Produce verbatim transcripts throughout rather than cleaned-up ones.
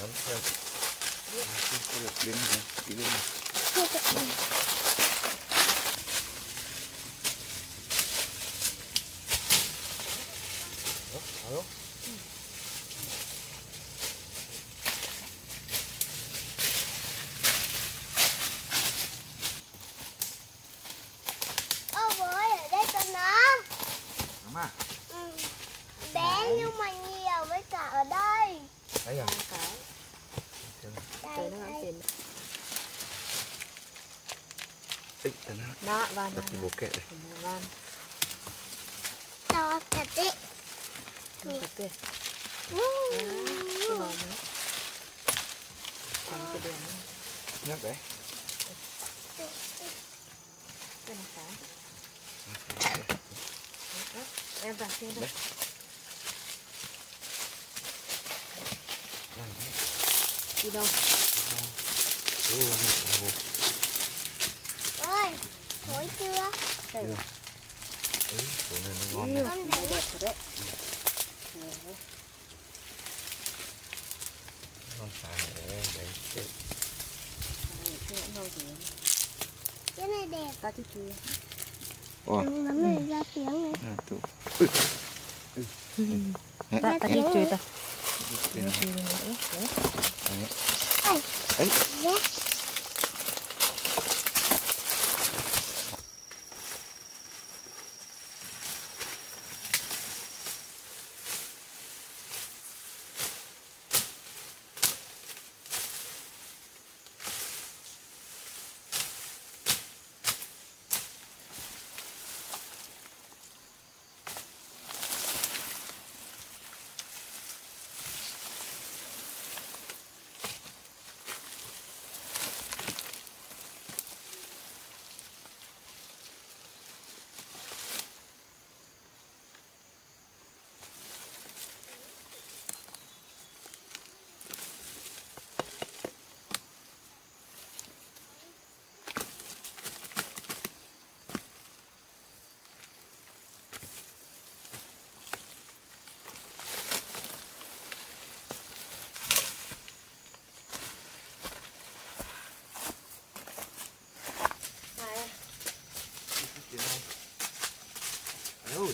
Lắm theo. Không được biến này, đi lên này. Alo. Ơ bố ơi, ở đây có nấm. Nấm à? Ừ. Bé nhưng mà nhiều với cả ở đây. Đây à? Đây, đây. Ê, tao nó. Đó, vâng. Đặt cái bộ kệ đây. Vâng. To thật ý. Thật kìa. Ừ. Cái bò nữa. Còn cái đường nữa. Nhắc đấy. Cái này phải. Em vào xem đây. Đi đâu? Ồ, ồ. Ơi, thối chưa? Đây rồi. Ừ, chỗ này nó ngon này. Con thấy Đẹp rồi đấy. Ngon xài này, đấy. Đấy. cái này đẹp. Ta chứ chưa. Ồ. Nấm này ra tiếng này. À, tụ. Ta ta đi chơi ta. Đấy. Ây, Ấy. yes. Ôi.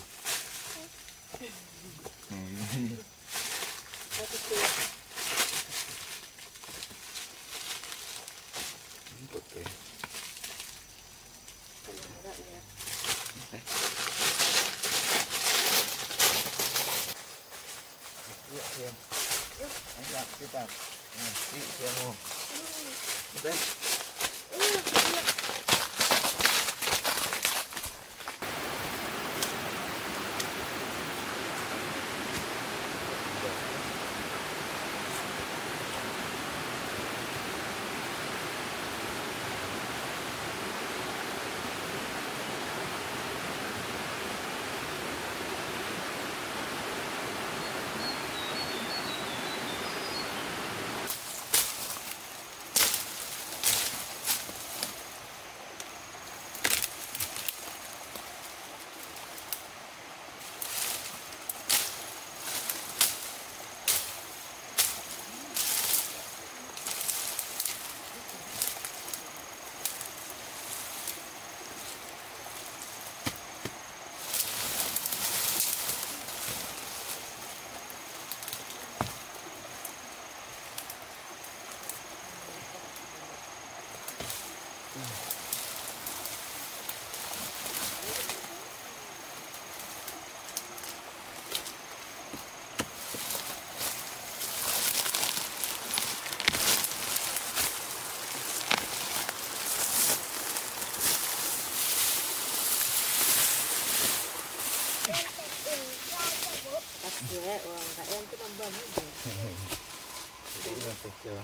Okay. Xem. Anh làm cái tạp. Đi xem không? Đây. Dạ, và em cứ bầm bầm hết. Đi lên phải chờ.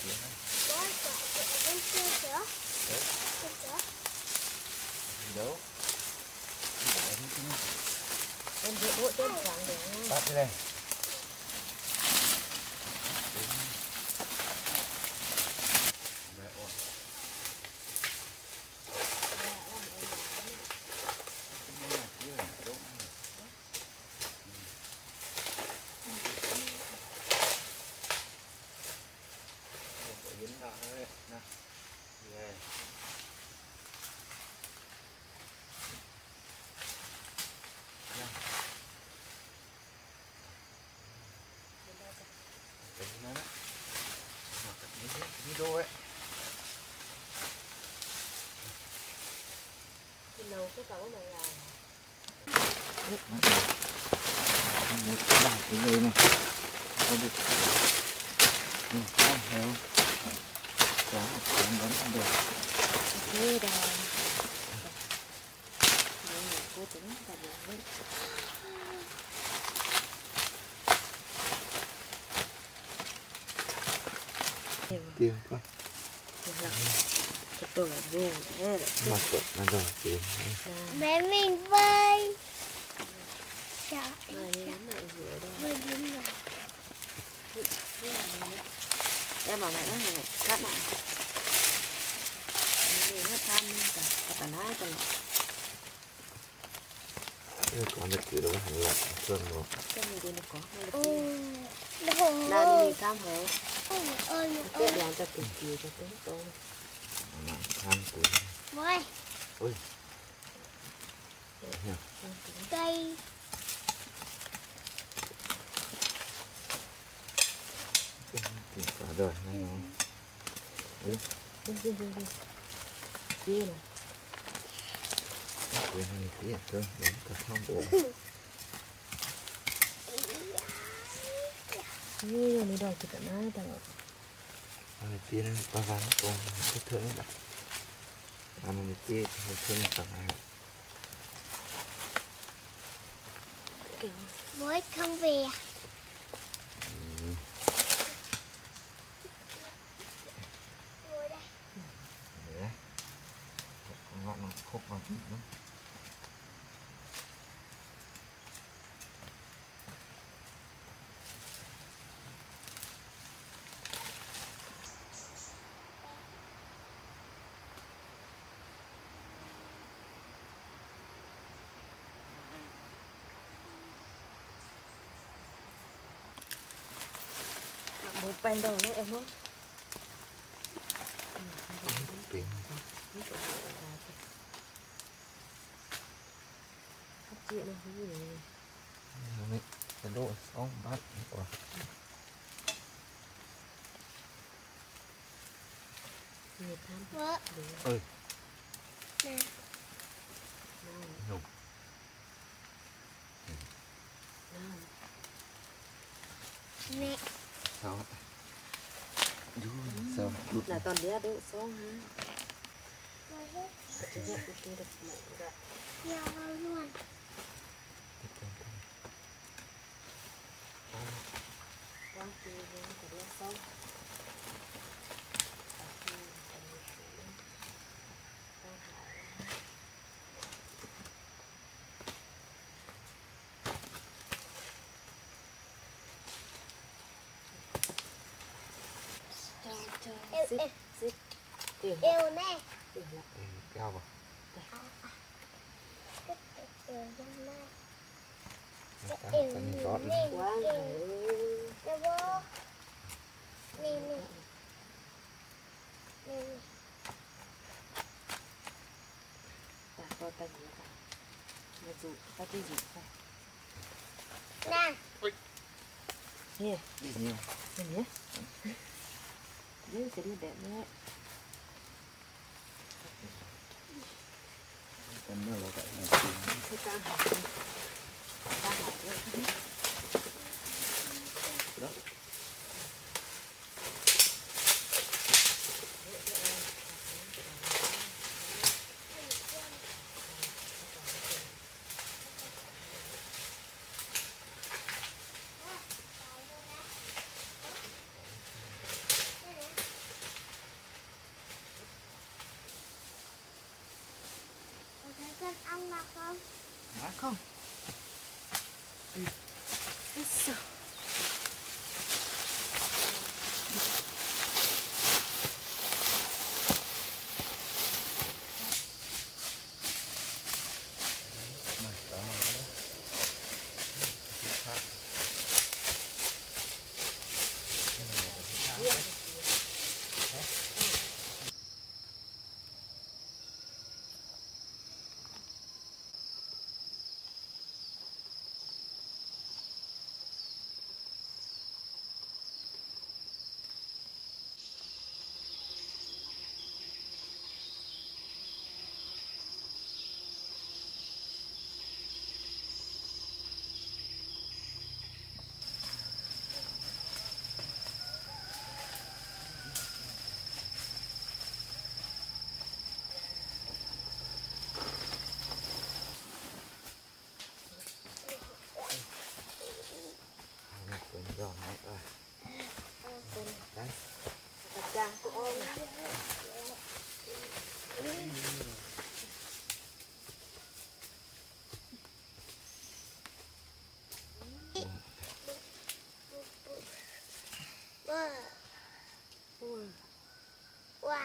tiền đấy. Bố sợ sợ bên kia kìa. Đấy. Bên kìa. Gì đâu. Em giữ bộ trên trắng để Bắt cái này. Đấy, ổn. Video ấy. nấu cái cấu này là Một cái bảng cái người này có được ừ, không hiểu có một cái vẫn không được thế đây cô tính là được tiêu coi cái tổ là nhiều thế mặt cột nó rồi tiền Mẹ mình bơi. Trời này lắm lại rửa đây bơi đến rồi. em bảo này nó này cắt lại này nó tham cả cả hai cả còn được kiểu đó hành lạc thường rồi cái này thì nó có Ồ, là đồ đi cam hổ ôi ơi cái đèn cho cực kỳ cho tính tôi tham của Bơi ôi cây. cả đời này nó đi đi đi đi đi này cái này tiền cơ đến cả không bộ như này đòi chỉ cần ai tao này tiền ba ván còn cái thứ này làm mình tiền hơi thương cả này Bơi không về. Ngồi đây. đấy con ngọn nó khúc vào thịt nữa một bánh đầu nữa em không tiền hấp chuyện này cái gì này này cái độ xong bát quả nhiệt tham Vợ. ơi Nè. nồng Mẹ. sao du sao đút là toàn đĩa đỗ số ha Bơi hết. chỉ biết cái kia được mẹ rồi Nhiều hơn luôn. qua kia với cái đĩa số Yêu, xích yêu, xích tiền yêu nè. tiền là cao vào Yêu, yêu, yêu nè. cá cần rót Nè, quá nè. rồi Nè bố. Nè, nè. Nè, nè. ta có tay gì cả mà dù ta cái gì phải Nè. nè đi nhiều nè nhé đấy cái đi đẹp nhé cần nó là vậy là tiền cái ta hỏi ta hỏi đấy đó Hả? Không. Ừ. Sao? Mày tao mày đó. Khác. Cũng giòn hết rồi. Đấy. Chàng cũng ôm. Wow.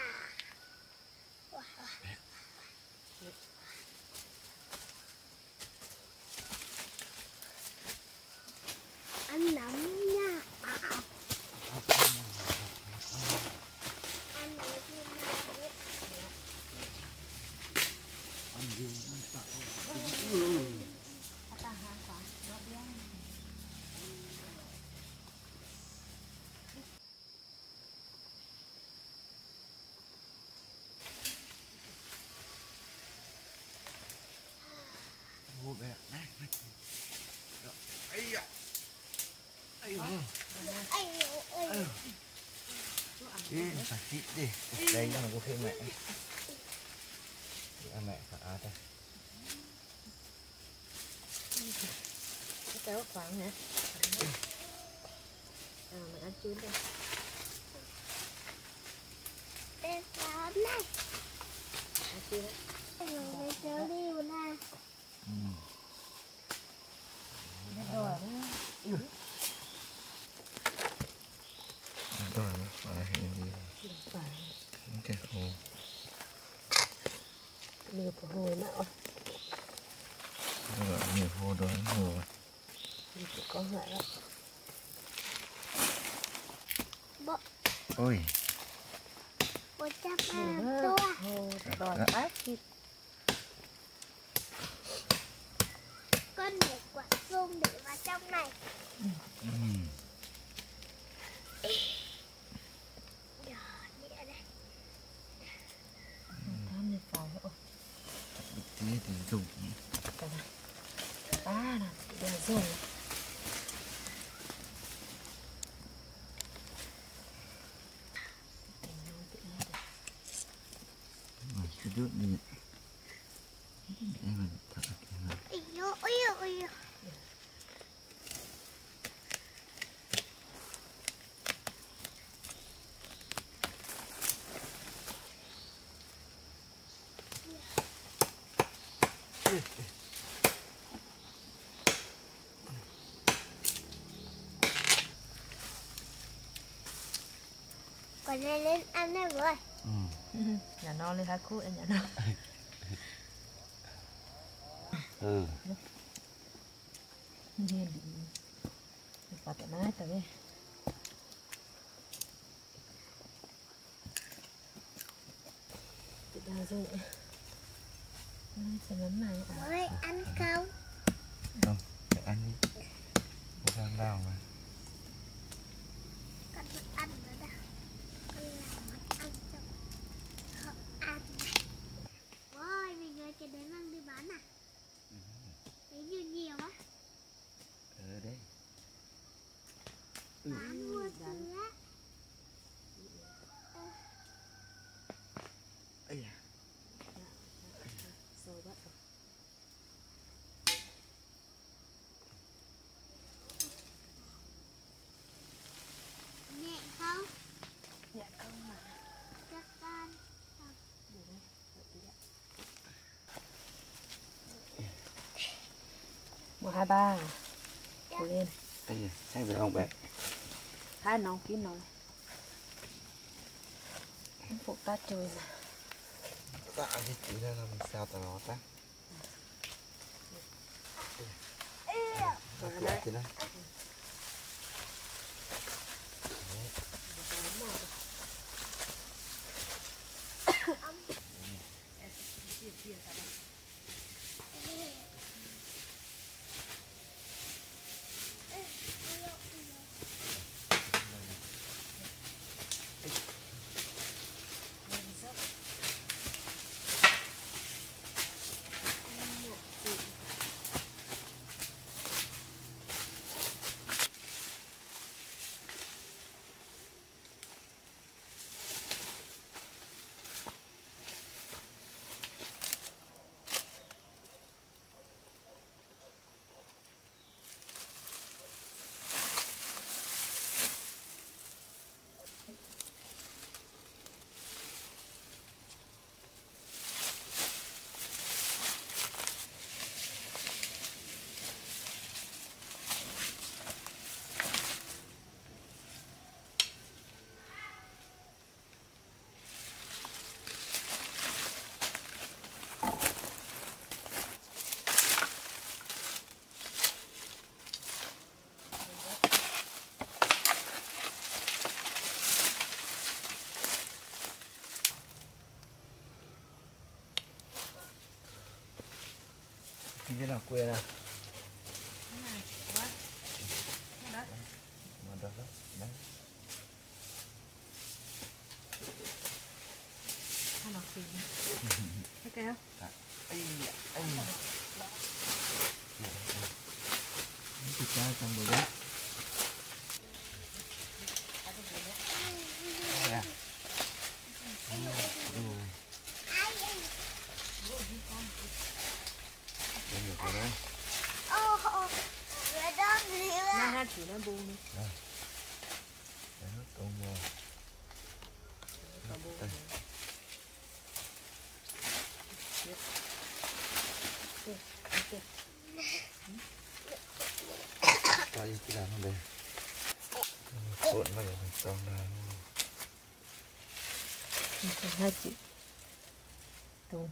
Anh nắm nha. À, à. Anh nắm nha. Ăn gì ăn tao. Ô bè này. Ấy da. Ấy da. Ây, ây. Đi, phải xịt đi. Đây là có thêm mẹ. Để mẹ phải ăn đây. Cái kéo khoáng hả? À, mình ăn chín đây. Em làm này. Ăn chín đấy. Rồi kéo đi một này. Ừ. Rồi đó. Rồi nó phải hình gì. Phải. Cái hồ. Nhiều của hồi nọ. Rồi nhiều hồ đó hồ. Nhiều của con lại đó. Bộ. Ôi. Bộ chắc là tua. Hồ đòi ác thịt. Con để quả sung để vào trong này. Ừ. Tham này phải hộ. Thế thì dùng. À, là để dùng. Rồi, cái đốt đi. Em mình thật là cái này. Ây dô, ây dô, ây dô. Còn này lên ăn đây rồi. Ừ. Nhà non lên hai khu em nhà non. Ừ. Nhiên bị bắt tận nát tới đây. Tự đào rồi. Sẽ lắm này à. Rồi ăn không? Không, để ăn đi. Có đang đào mà. Con vẫn ăn nữa đó. Con làm mất ăn xong. Không ăn này. Ôi, mình người cái đấy mang đi bán à? Ừ. Đấy nhiều nhiều á. Ở đây. Ừ. Bán mua sữa. Ây da. Rồi bắt đầu. Nhẹ không? một hai ba cố lên Đây gì? Hay về ông bé. hai nó kín nó phụ ta chơi mà Tạ thì chỉ ra làm sao tao nó ta. rồi đấy Thì đây. Cái nào quê nào? Mà đó đó. Đấy. hai nó kín cái kéo Ây ây. Cái cha trong bờ đấy. Nè. Đây được rồi đấy. Ô, người đó gì nó vậy? hai chỉ nó bu đi Đấy nó tông vào. nó bu Đây. Cho đi cái làm nó đây. Cuộn vào để mình tông ra. hai chỉ tù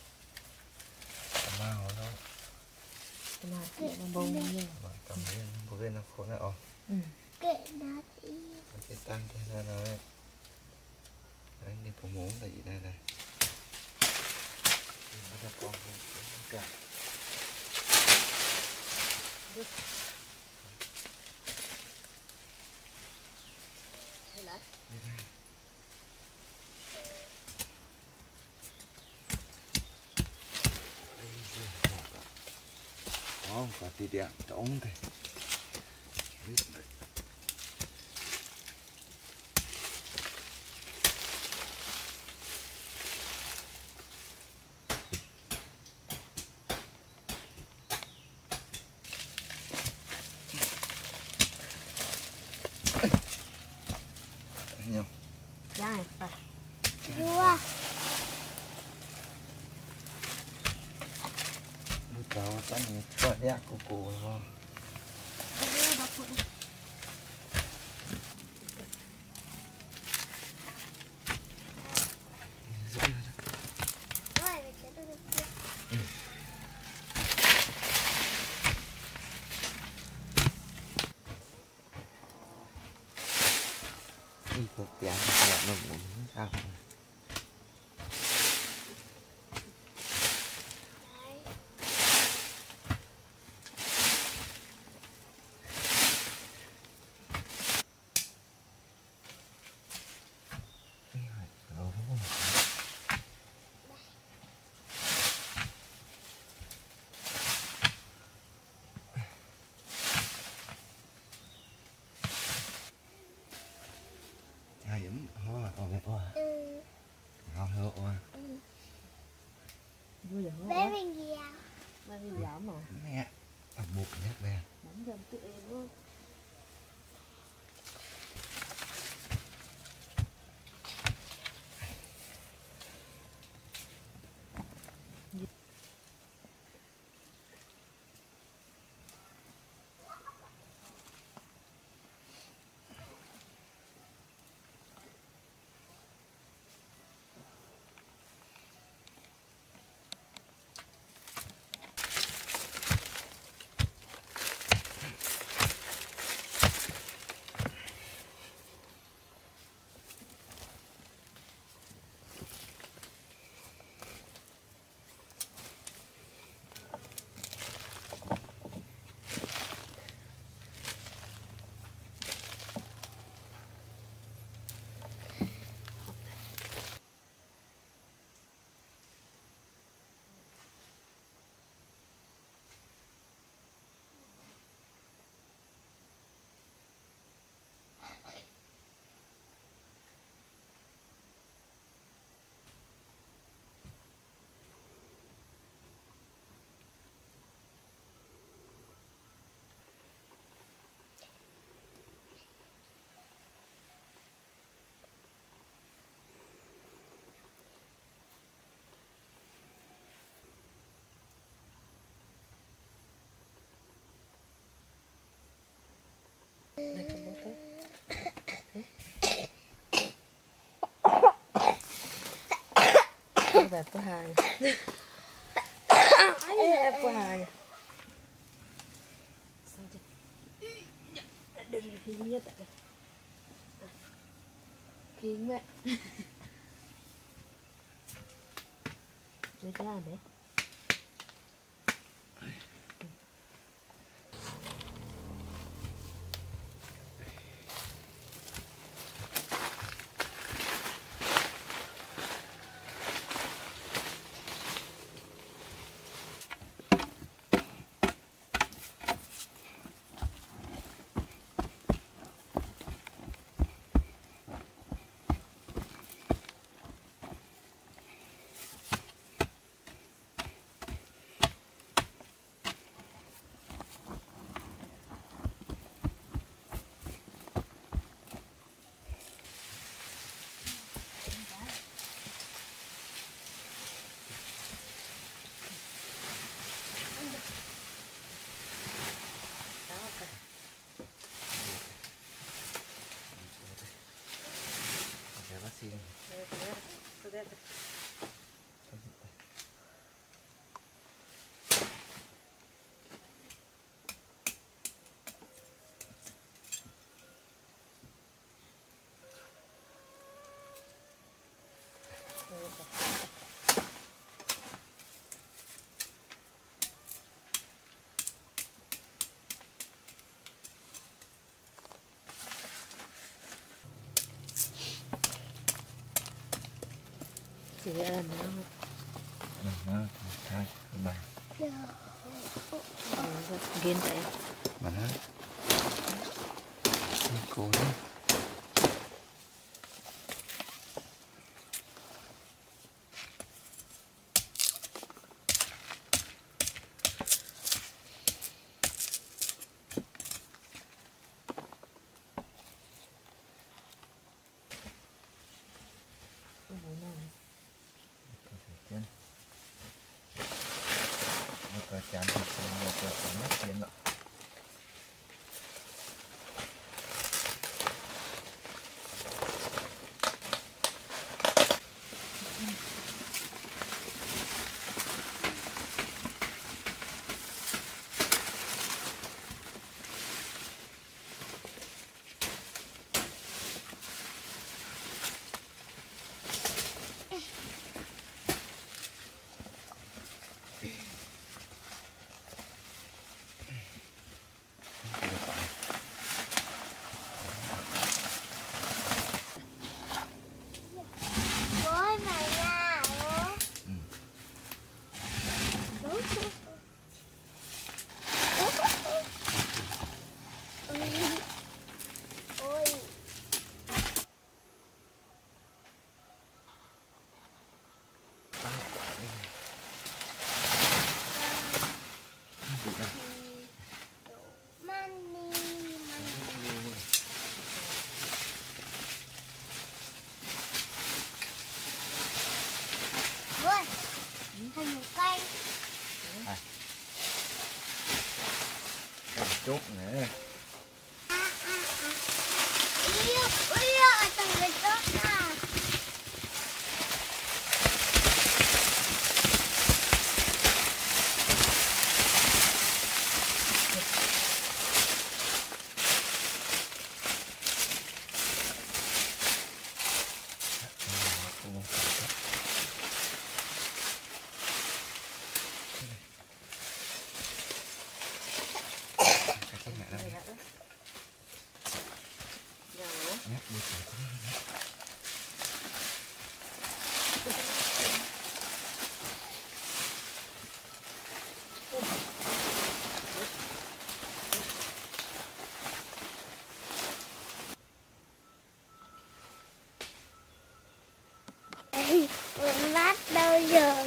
Mà nó nó mà chỉ nó bu như mà cầm lên bộ bên nó khốn lại. Ồ. ừ Kệ nó đi. Cái tăng thế ra nó đấy. Đấy đi có muốn là gì đây này. Nó ra con cả. Đó, cả tí điện trống thế. Biết đấy. Nhau. dài phải Vua. Lúc đó tắt nhé. Có đẹp của cô rồi. Ôi, mày chết tôi được chưa? Đi cuộc tiền là nó muốn sao. Hai điểm hoa ở đây hoa. Ừ. Hoa heo hoa. vui vậy Bé mình gì à? mà đi giảm mà Mẹ. Ở bụng nhất đây. nắm dần tự em luôn แบบผู้หายแบบผู้หายđừng khí nhất tại đây khí mẹ lấy ra đấy Xin. chỉ là nó Nó thôi, bà. ghiền tại Mà nó cô đó. Một chạm thịt một chạm mắt tiền ạ. Chút nữa. Lát đâu giờ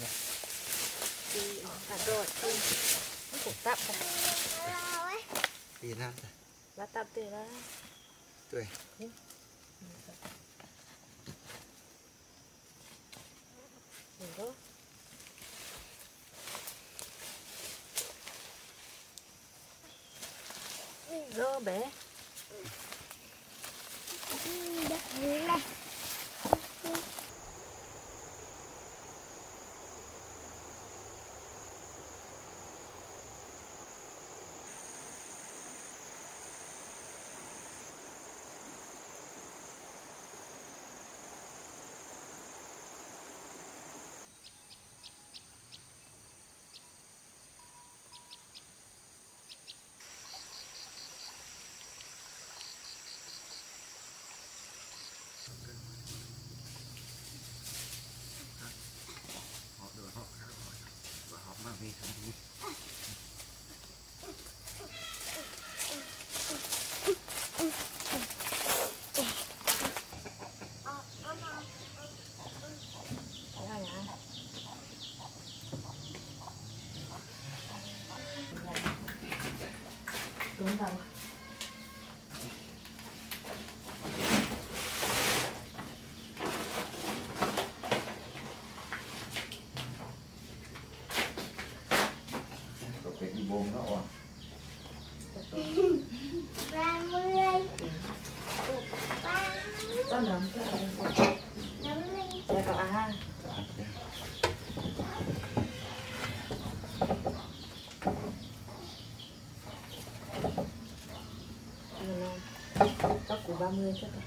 thì cả rồi nó cũng tạm rồi. gì nào Lá tập tươi đó. tươi Đó. Rô bé. Đất này. Đúng rồi. có cái đi bông nó à ba mươi Có nấm cái năm mươi Dạ cậu à. Có củ ba mươi chắc.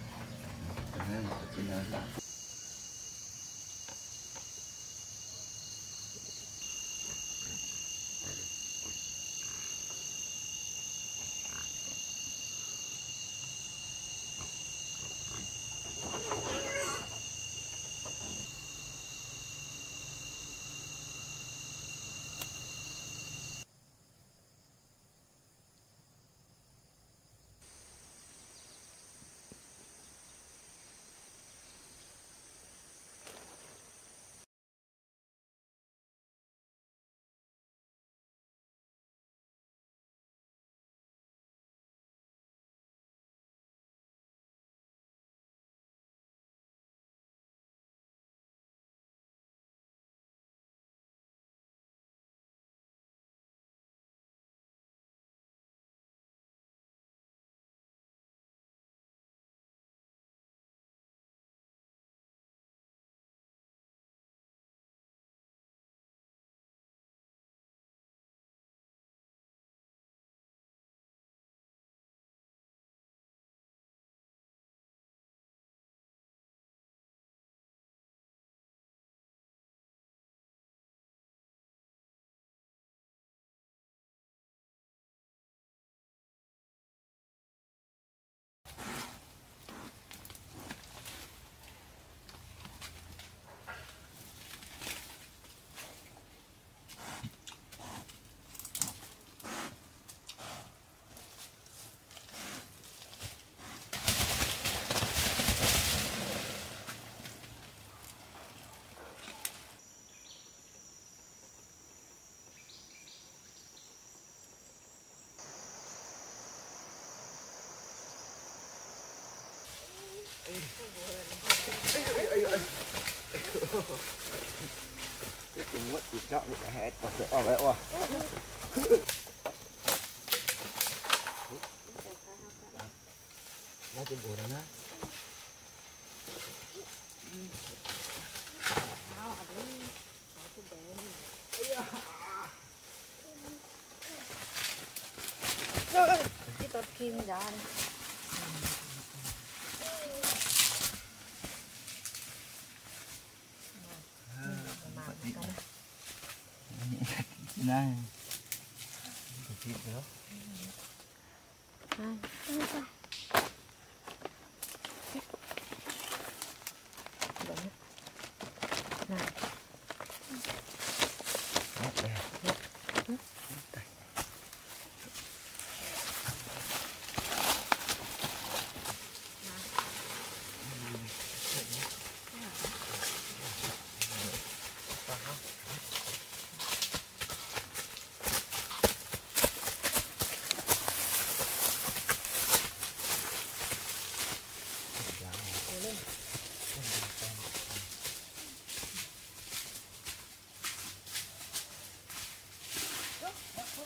cái cùng mất thì chọn được cái hết và sẽ ở vậy à nó trên bồ đó nhá Cái tớt kim ra đây. này thịt nữa Hai. Này.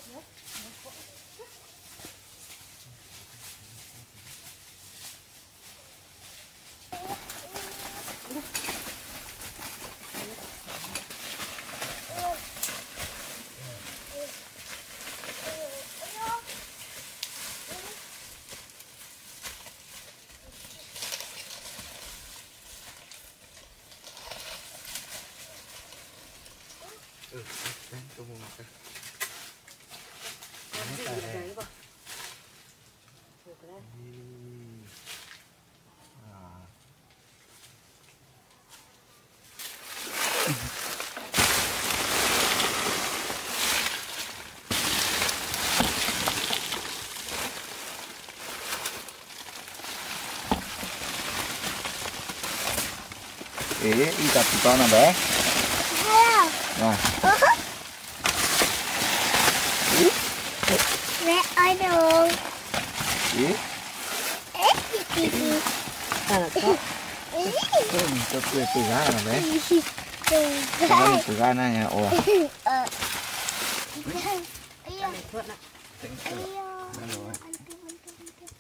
Ừ, đây, tôi mua một cái. Làm gì Cái được này. đấy vào. Được đấy. Ừm. À. Ê, đi tập tụi con nào bé. Rồi. Mẹ ơi đường. Ý. Ê, chị chị chị. À là có. Ý. Cái mình cho cười từ gái nào bé. Đường Cái con gai. từ gái này nha. Ồ. Ờ. Ây da. Này thuận ạ. Tính Ây cửa. da. Nó rồi. Ăn cơm, ăn cơm, ăn cơm.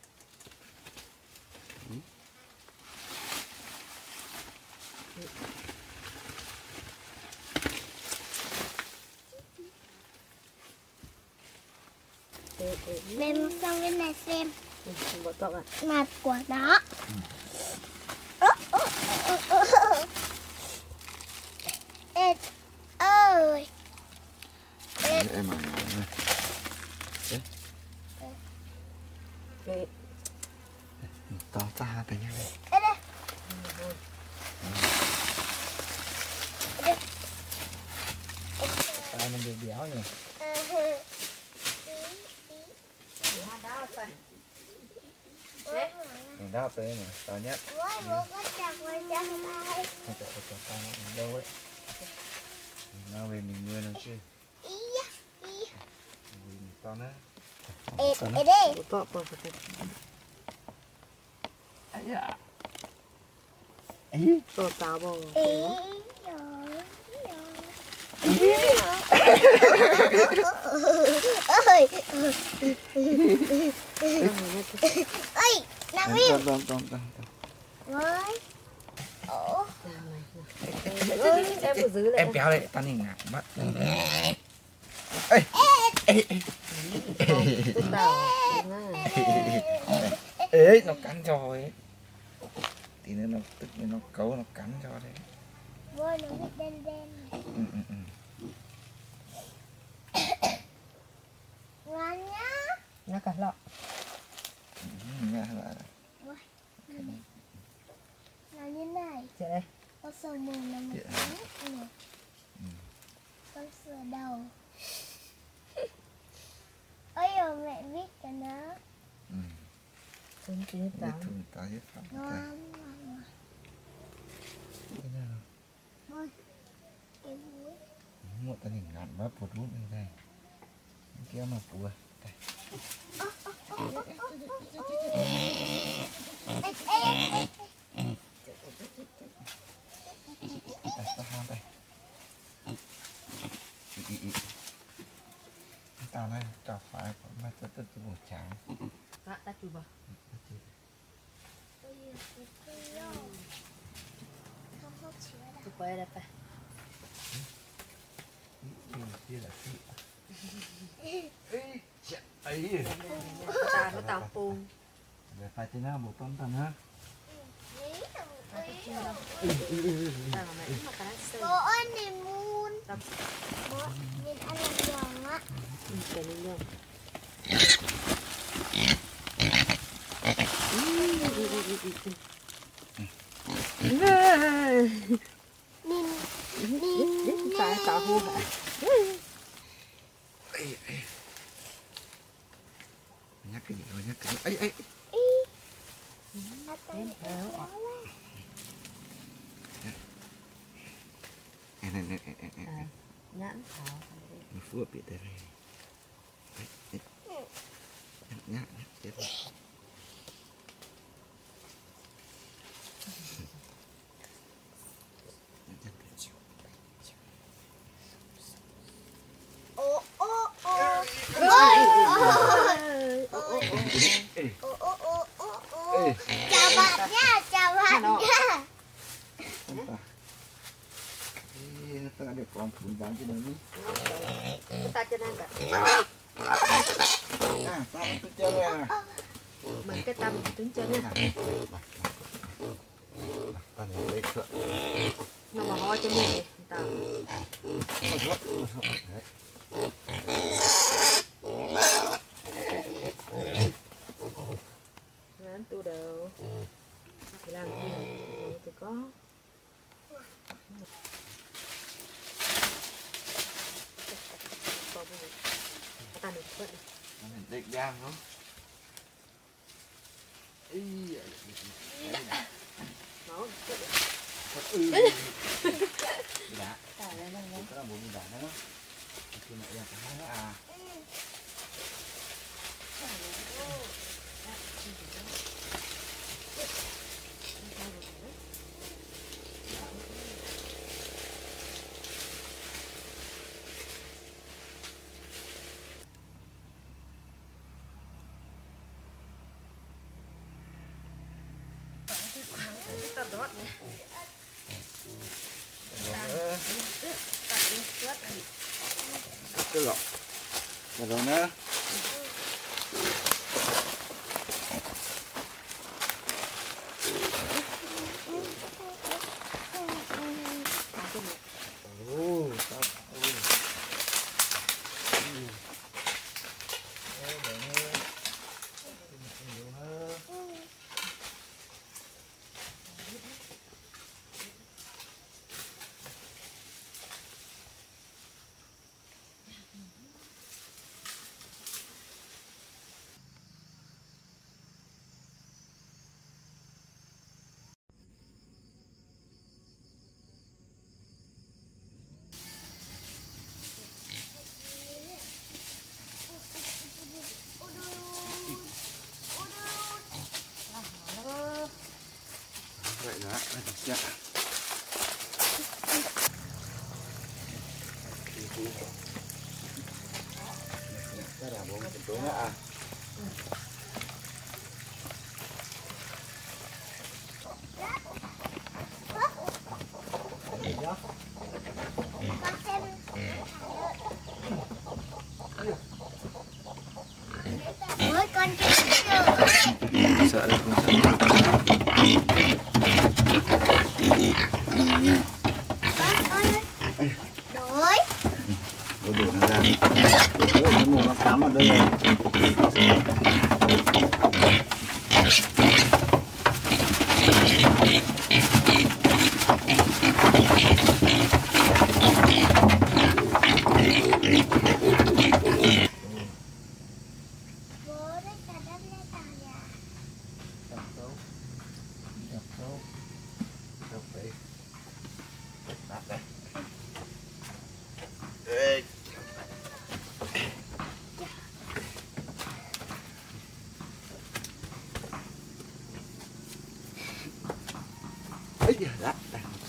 Ê, ê, Mẹ muốn sang bên này xem ừ, bỏ tọng ạ. mặt của nó. Ơ, ơ, ơ, ơ, ơ. Ê, ơi. Ê, Em mà. Ê, To ta tay nha. ê đây. Tay nó bị béo nhỉ. Mình đáp tới mà. To nhất. Ôi, bố có chặt vào chân tay. Không chạy cho tay nó đâu ấy. Nó về mình nuôi nó chứ. Ý da, ý. Vì mình to nữa. Ê, ê đây. bỏ tọng vào phải. Ấy da. Ấy. Bỏ táo vào. Ý, rồi, rồi. Ơi, ơi, nằm im. Tôm tôm tôm tôm. Với. Ủa, Em cứ giữ lại. Em kéo đây, ta nhìn ngạc mắt. Ê. Ê. Tức tao. Ê, nó cắn rồi. Tí nữa nó tức nó cấu nó cắn cho đấy. với nó bị đen đen này. Ừ, ừ, ừ. Ngoan nhá. Nó cả lọ. Ừ, nghe là Làm như này. Chị đây. Con sờ mồm là một Dạ. cái. Ừ. Ừ. Con sờ đầu. Ôi giờ mẹ viết cho nó. Ừ. Chúng chỉ Biết táo. thường ta hết pháp. Ngon, ngon, ngon. Thế nào? Ôi, cái muối. Một ta nhìn ngạn bắp một rút như này. Kéo mà bùa. Đây. Ê, ê, ê. Đây, ta ham đây. Ý, ý, ý. Tao này, chào phải, mà tất tất cái buổi trắng. Đã, đã chụp vào. Ôi, cái kia. Không có chứa đâu. Chụp quay đây phải. Ý, kia là kia. Ý, chà, ấy. Ta nó táo phun. Để phải thế nào, một tôm tần ha. Lý là một tí rồi. Ta mà mẹ mà cái sơn. Bố ăn này muôn. Đập. Bố, nhìn ăn làm giòn á. Ừ, cái này luôn. Nhìn, nhìn. Cái táo hú hả? Ê, ê. Nhắc cái gì rồi, nhắc cái gì. Ê, ê. Em héo ạ. Ê, nè, nè, nè, nè, nè. À, nhãn thảo. Nó phù hợp bị đây này. Ê, ê. Nhắc, nhắc, nhắc, chết rồi. Nhắc, nhắc, nhắc, chịu. Ô, ô, ô. ôi. Chào bạn nha, chào bạn nha. Nó ta được còn phun dán trên đấy. Ta cho nên cả À, ta cứ chơi nè. mình cái tâm đứng chân nha. Ta này lấy thượng. Nó mà ho cho mình ta. Rán tu đầu. Thì làm gì thì có. Ta được vậy. Mình định giang không? Ý. Nó Ừ. Đã. Cái là một mình đã đó. Thì lại là cái à. Cái lọ. Được rồi nữa. Ồ, sao? Vậy đó, được chưa? Cái là bốn cái tối nữa à? Ôi con kia Sợ đây không sợ. đuổi. Tôi đuổi nó ra. Ôi, nó mù nó cắm ở đây rồi. Bố đấy cả đất lên tàu nhà. Đập sâu. Đập sâu. Đập đấy. Đập đây. Ê. Ấy da, đã, đã, đã.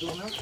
xuống đó.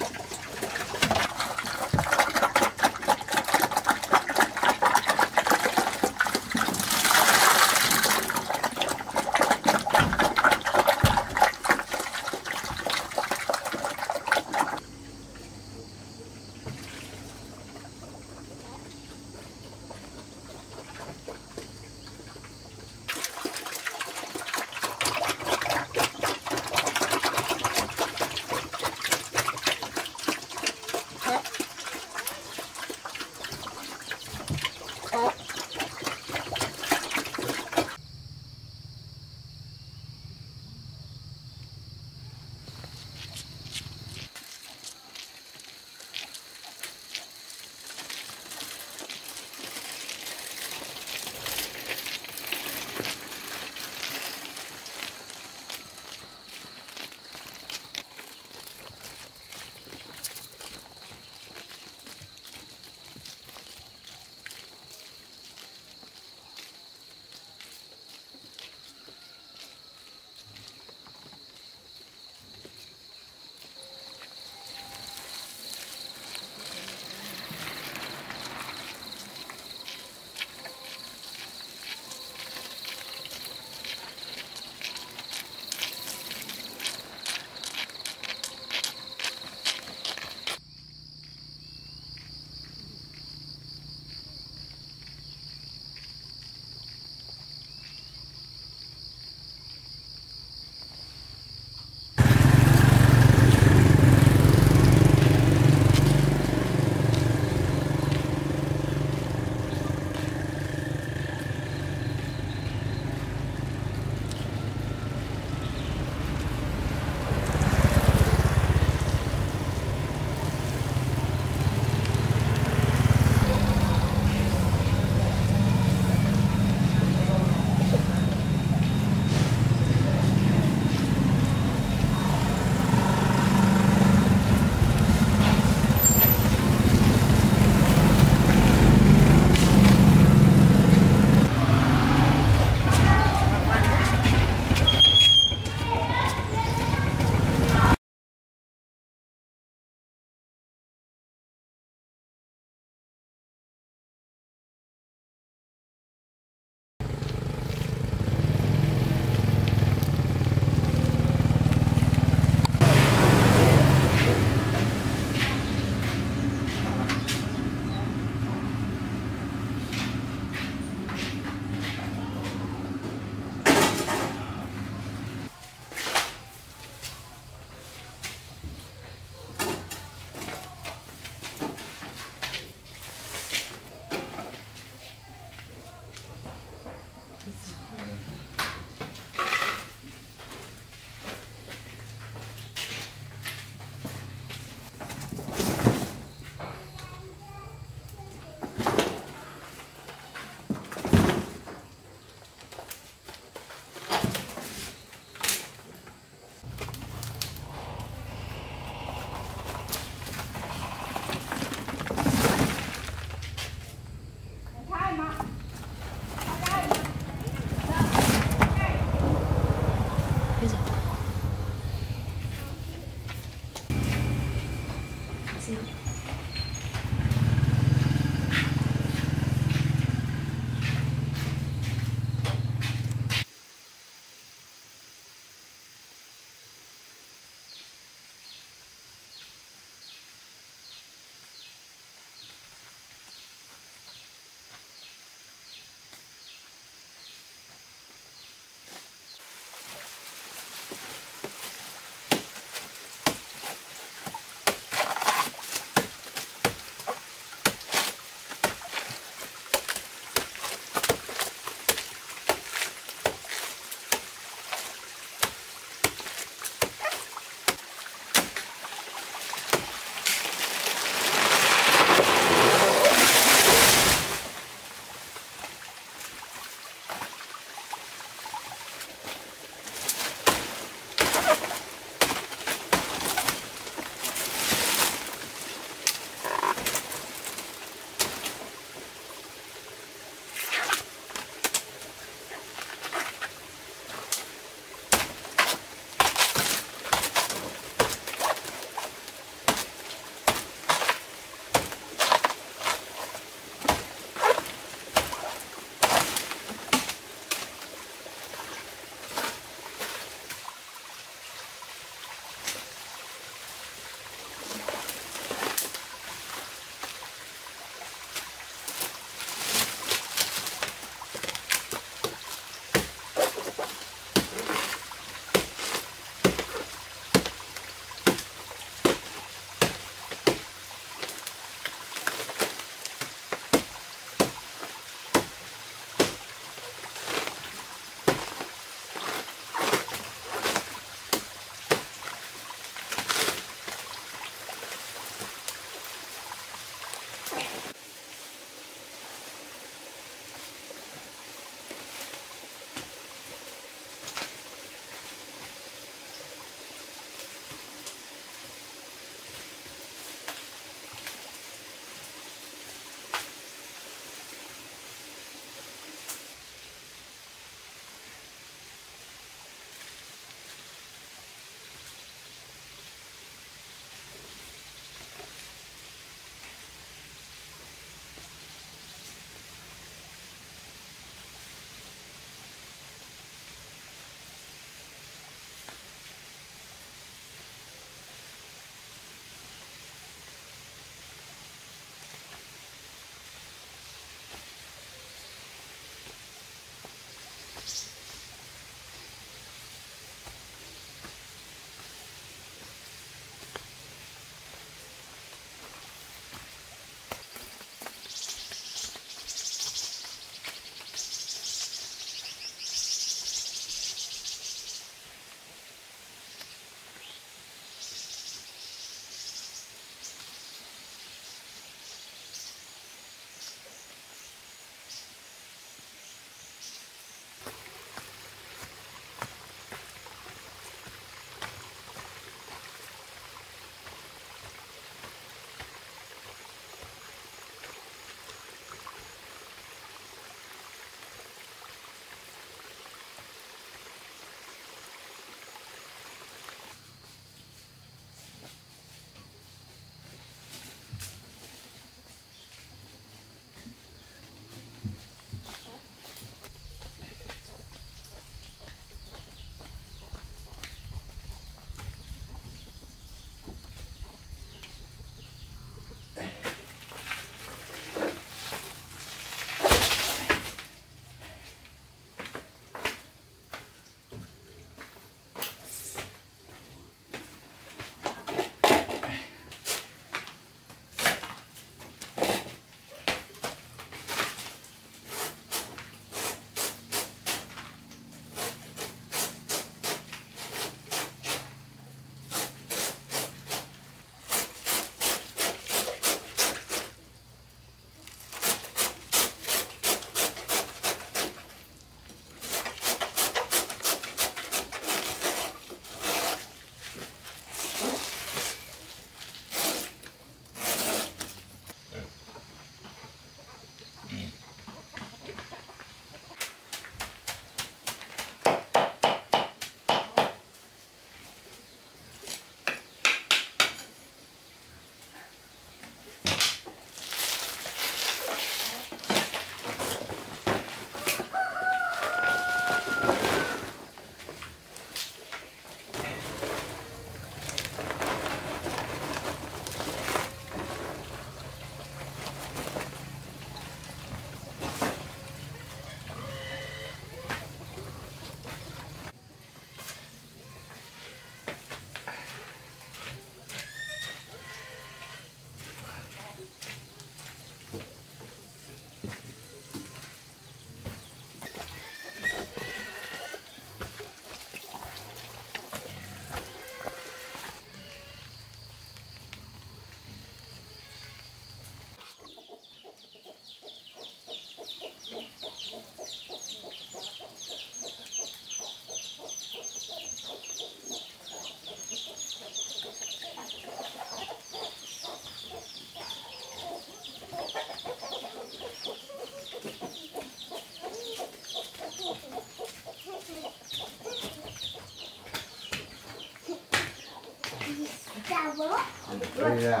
đây ra.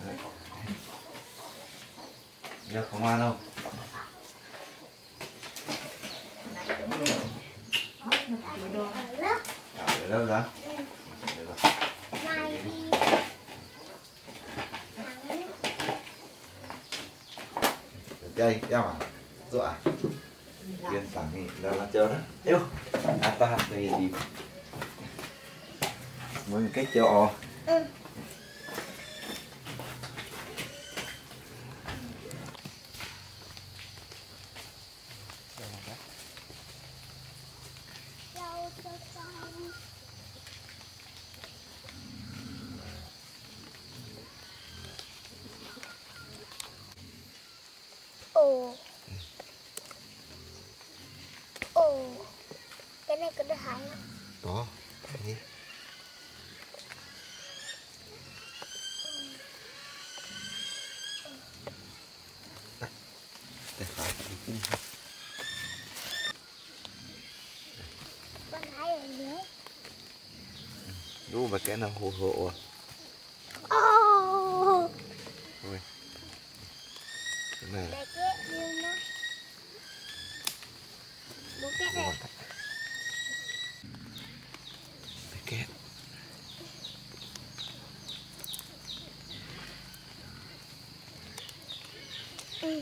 Giờ không ăn đâu. Ở đâu đó? Này đi. Đây, đeo à? Dọa. Viên tảng thì ra là chơi đó. Yêu. À ta đây đi. Mới một cách cho. Ừ. Rau cho con. Ồ. Ồ. Cái này có được hái không? Đó. Đây. Đây phải. Con hái ở dưới. Đúng mà cái nào hồ hộ à? Ồ. Ôi. Cái này. Để cái như nó. Bố cái này. Cái két. Ừ.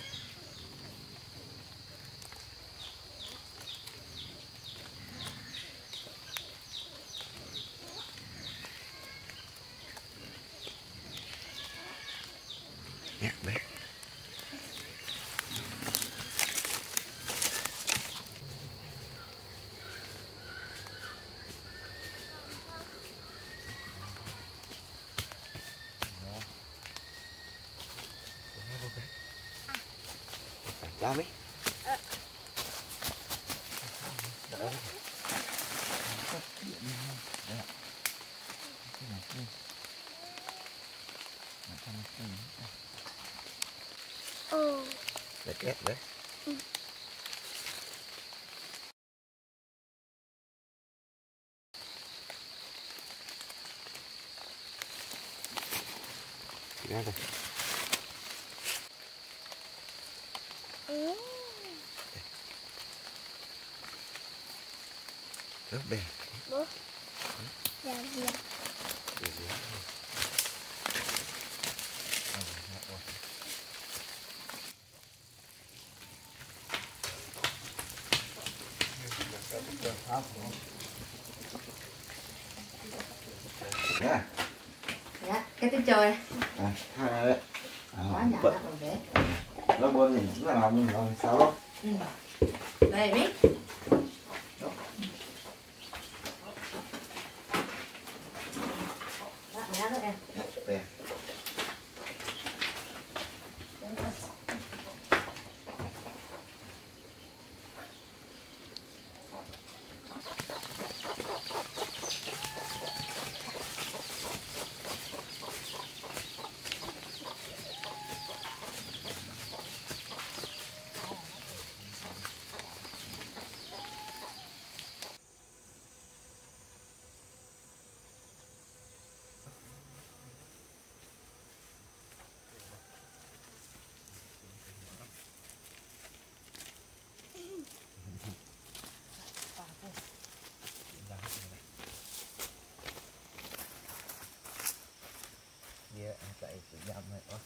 Nhạc đấy. Ra mấy. Ồ. Để két đấy. Ừ. Ra đây. Ừ. Rất bè. Bố. Làm gì? Để gì? Nha. Dạ, cái tiếng chơi À, hai đấy. À, quá nhỏ bật. là còn dễ. Nó buồn thì cũng là làm nhưng mà sao đó. Ừ. Đây biết. Đó, nhá đó em. Bè. Dia chạy tự dầm này ơ.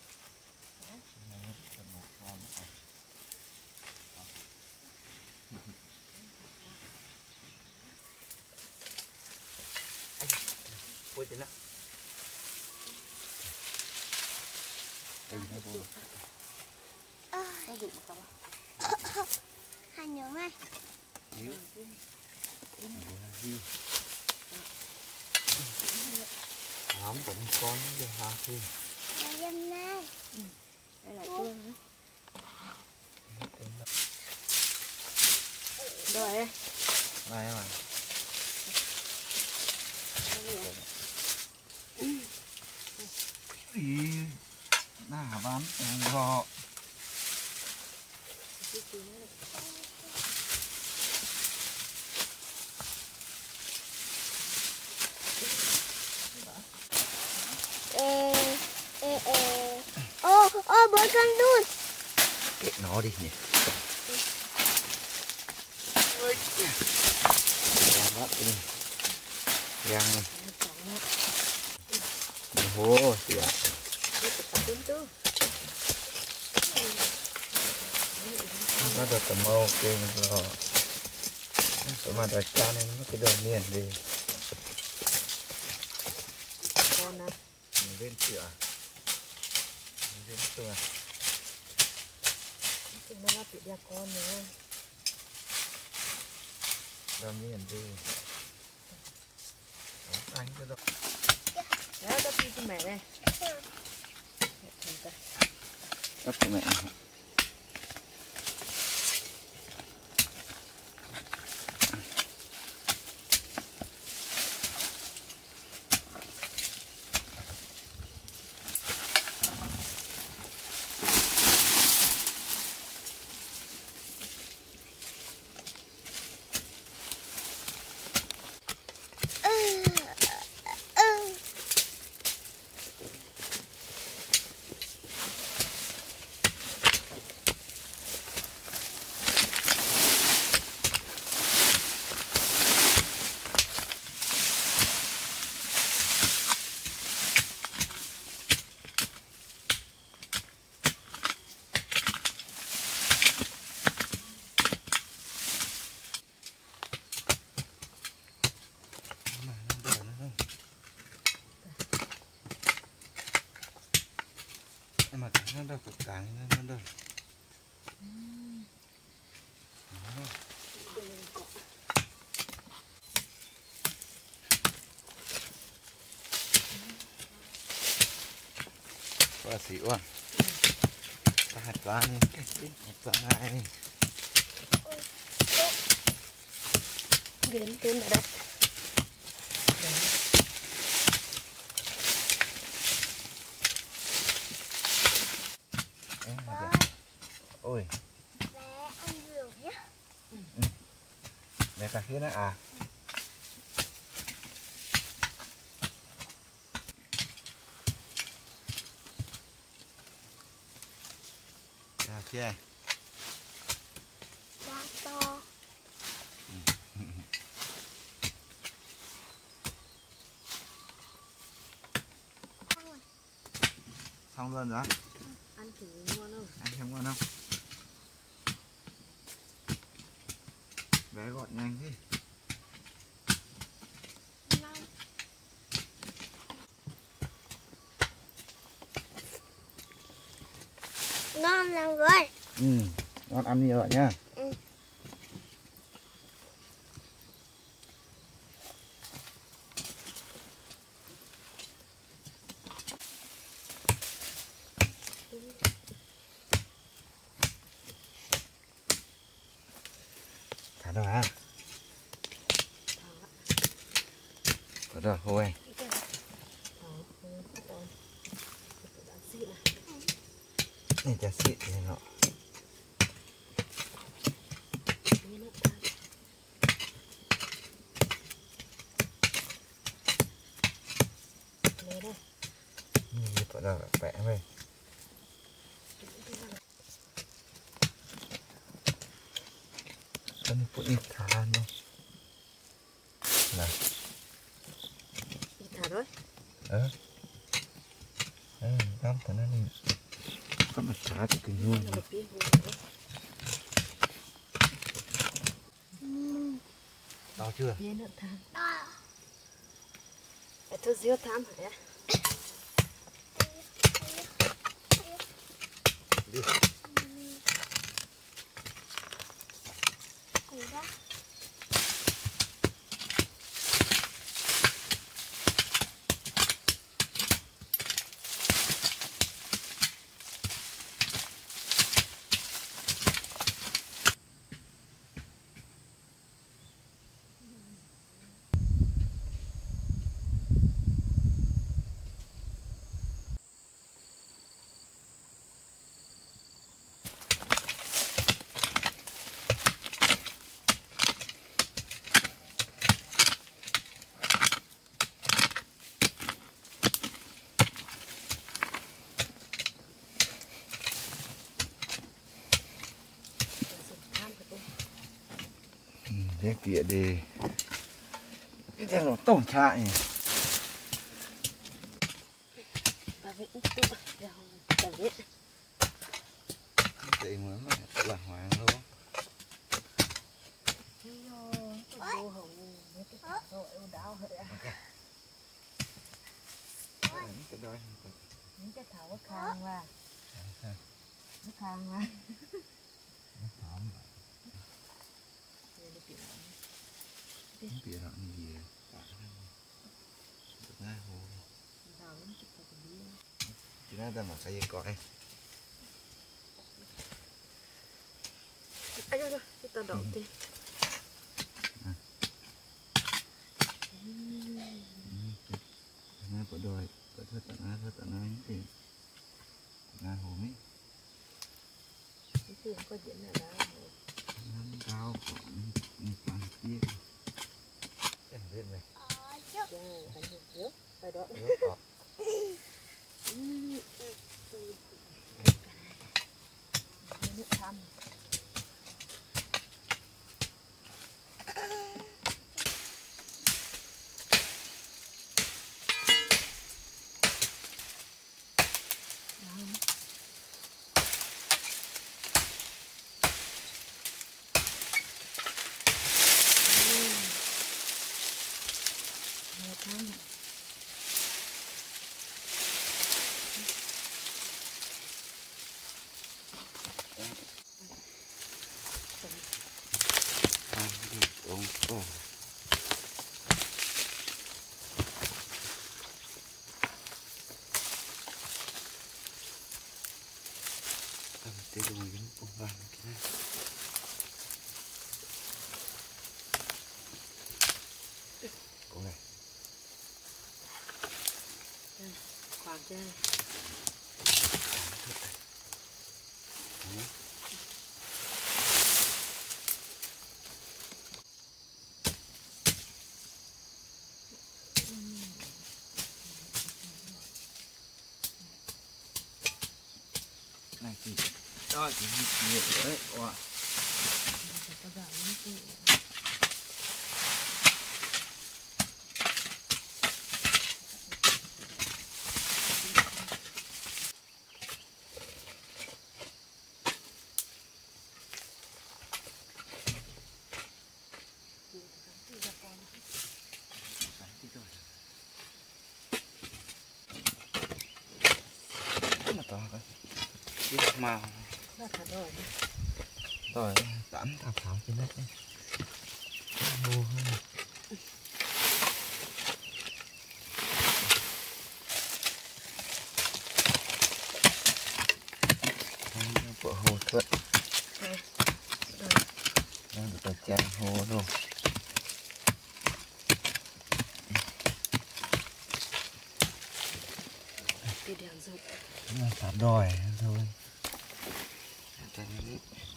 Ôi thế nào? Đây nó vô. Có dụng không? Hai nhóm này. Yếu. Hám cũng con cái hoa kia. Là dân này. Đây là tương nữa. Rồi đây. Này mà. Ý, nà bán gò. Ê. Ôi bữa con luôn. Kệ nó đi nhỉ. Ôi. Giang bắt đi. Giang này. Ồ, chị ạ. Nó được tầm màu kê rồi. Số mà đòi cha nên nó cái đường miền đi. Con nè. Mình lên chữa. Mình lên tựa. Nó là bị đeo con nữa. Đường miền đi. Anh cái đó. Đó, đắp đi cho mẹ này. Đắp cho mẹ. Mà nó đâu có càng nó đâu. Quá xỉu à. Ta hạt lá đi. Hạt lá này. Đến tên ở đây. Ôi. Bé ăn rượu nhé. Mẹ ta kia đó à. À kia. Ba to. Xong luôn rồi. Ăn thử ngon không? Ăn xem ngon không? Bé gọn nhanh thế. Ngon. Ngon lắm rồi. Ừ, ngon ăn nhiều vậy nhá. Ừ. Thả đâu hả? Có đâu, thôi. Này chả xịn thế nọ. Nhìn có đâu vẽ về. Có một chút ít thả không? Nào. Thả rồi. Ờ. Ờ, găm thả nó đi. Có một thả thì kinh luôn. To chưa? Dê nữa tham. To. Để tôi diêu tham hả? Đi. Gì đó? thế kia đi cái nó tổng trại bà vĩnh tự giàu bà vĩnh thì mới mà là hoàng luôn vô hậu mấy cái thằng rồi đau hơi à cái đôi những cái thảo khang là nó khang là biết là gì ngay hồ chỉ là ta mà cái gì coi ai ơi cái tao đậu đi ngay bộ đôi có thật là ngay thật là ngay thì ngay hồ mấy cái chuyện có chuyện là đau năm cao khoảng một phần kia em biết này dạ anh được trước phải đó nước thăm ông tổ tầm tê đùi những bông vàng kia này cô này khoan chứ này thì đó thì nhiều đấy wow mà to cái cái màu rồi tản thảo thảo trên đất đấy mua hơn của hồ thuận đang được ở trang hồ luôn cái đèn rực là thả đòi thôi cái này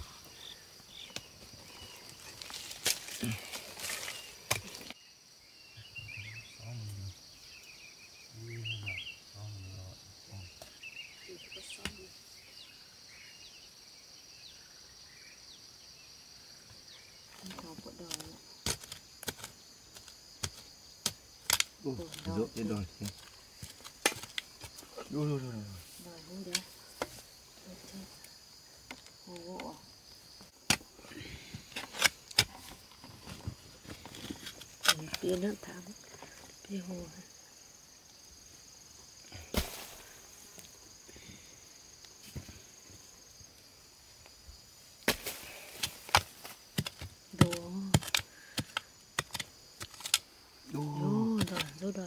rượu trên đồi kia đu đu đu đu đòi hú đấy hồ gỗ tiền nước thắm cái hồ đồ đu đồ đòi đồ đòi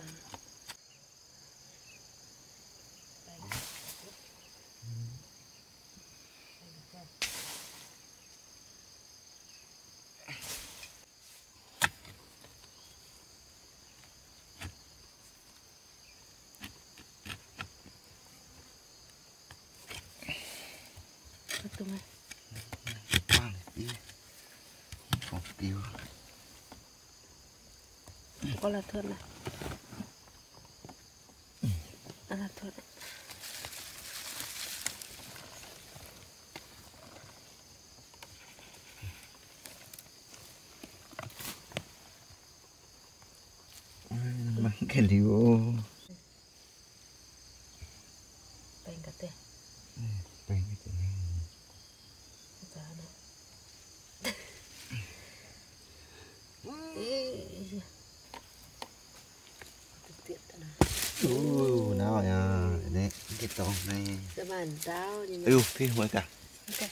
tung này quang đi một tiêu có là thơm này là thơm này cái liu bèn cả tê bèn cái chuyện này giờ nữa tiện nè u nào nha đấy cái tông này các bạn tao nhưng mà yêu phi hồi cả ok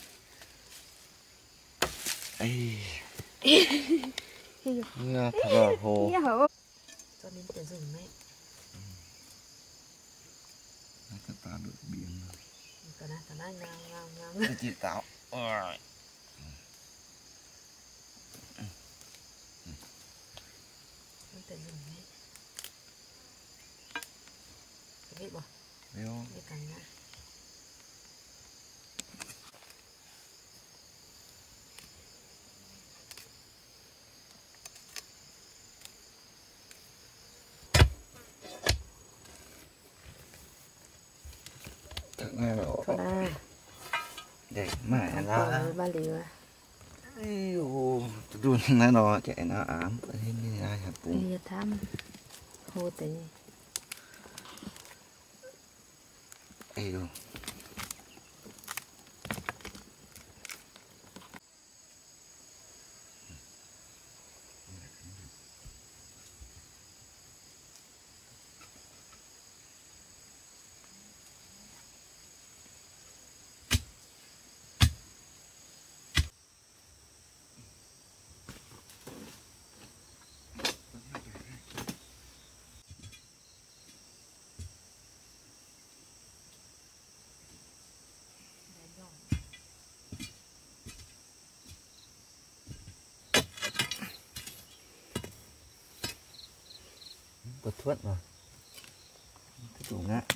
ấy nghe thật là hồ cho nên phải dùng đấy cái ta được biển cái này cái này ngang ngang ngang cái chị tạo rồi phải dùng đấy biết bỏ yêu biết càng nhá thật nghe rồi thôi à để mẹ ra ba liều à yêu đun nó nó chạy nó ám thế như ai hả bụng bây giờ thăm hồ tệ yêu có thuận rồi cái tủ ngã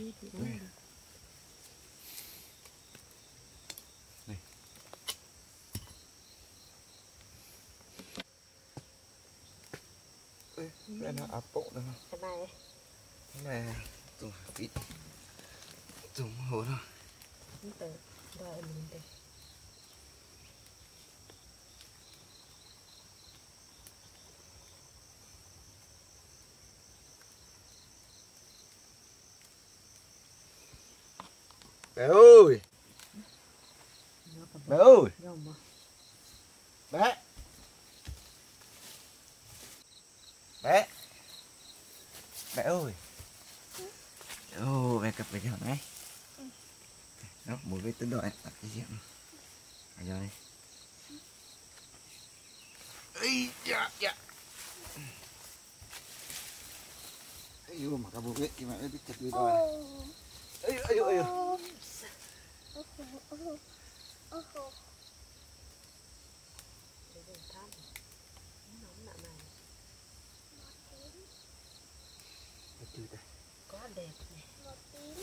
này đây nó áp bộ nữa cái này cái này dùng ít dùng hồ thôi không tới rồi mình đây bé ơi bé ơi rồng mà bé bé bé ơi ô bé cặp bé chọn ngay đó một cái tên đội đặt cái gì ở đây ấy dạ dạ yêu mà các bố biết thì mẹ biết chặt đuôi rồi ấy ấy ấy để dùng thăm nóng nặng này có đẹp này một tiếng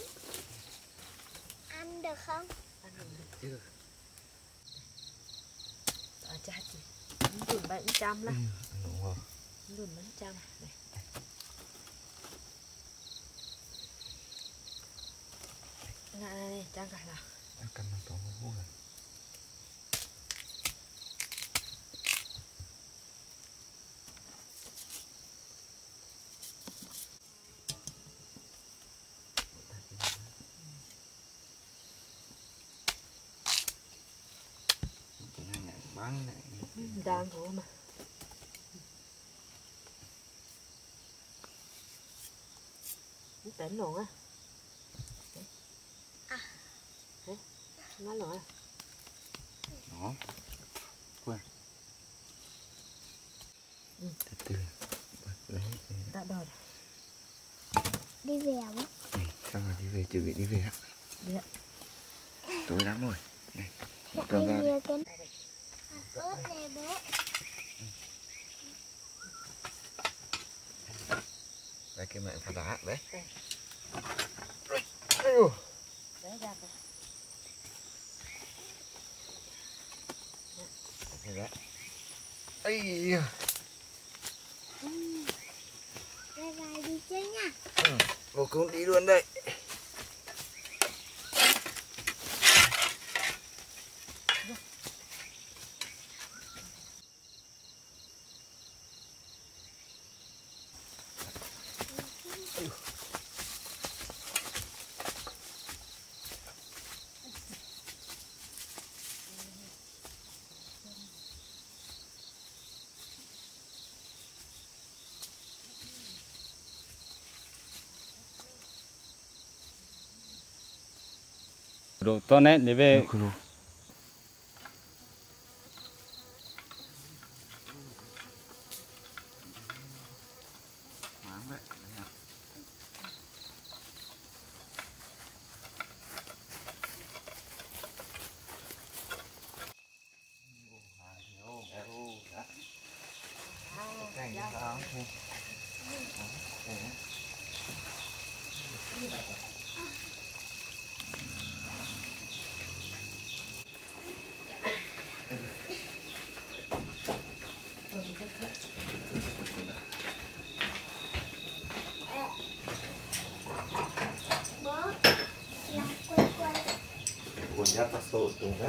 ăn được không? ăn được chưa ở cha chị đùn bảy trăm là đúng rồi đùn bảy trăm này ngã này này trang cả nào cầm nó to hú rồi bán này đang của mà tỉnh luôn á nó rồi đó quên ừ. từ từ lấy đã đòi Đi về không? xong rồi đi về chuẩn bị đi về ạ đi ạ tối lắm rồi này Đi cầm ra về cái ớt này bố. đây cái mẹ phải đá đấy đấy ra rồi thế đấy ấy Bye bye đi chơi nha. ừ. Cô cũng đi luôn đây 그리고 또네 리베 그로. Bố làm quay quay. Cuốn giáp tắc sổ tùng đó.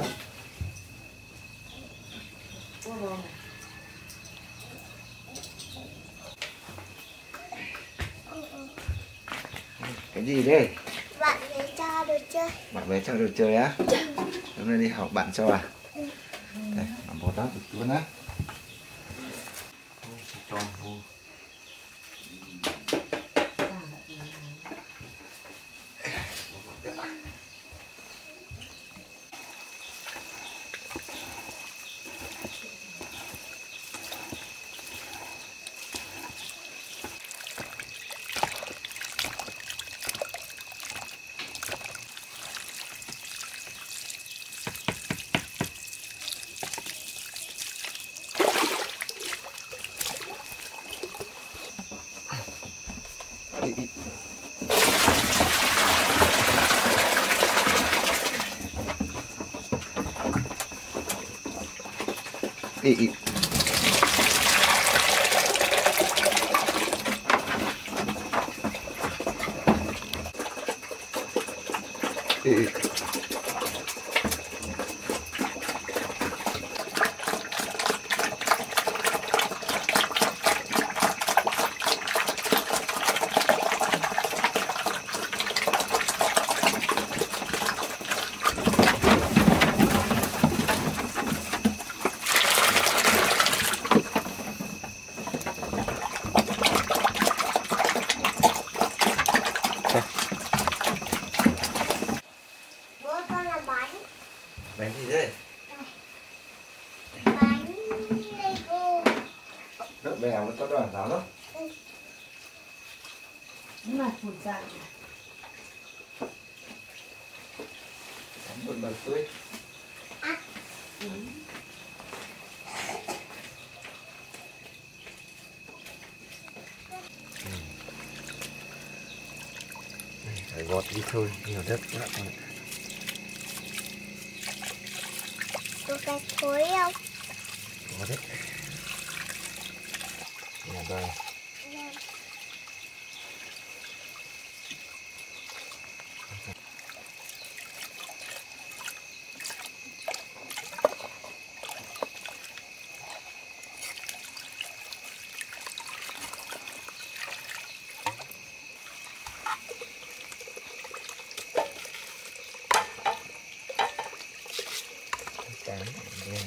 Cái gì đây? Bạn về cho đồ chơi. Bạn bé cho đồ chơi á? Hôm nay đi học bạn cho à? Đây, làm bột đó được luôn á. Tròn vô. Ý, ý. Ý, ý. Ý, ý. Bố con làm bánh. Bánh gì đây? Bánh Lego. Đỡ bèo nó cho đoàn giáo đó. Nhưng mà phụt dạng. Bánh bột bật tươi. Phải gọt đi thôi, nhiều đất quá con ạ. Có cái thối không? Có đấy. Nhà đây. Cán đen.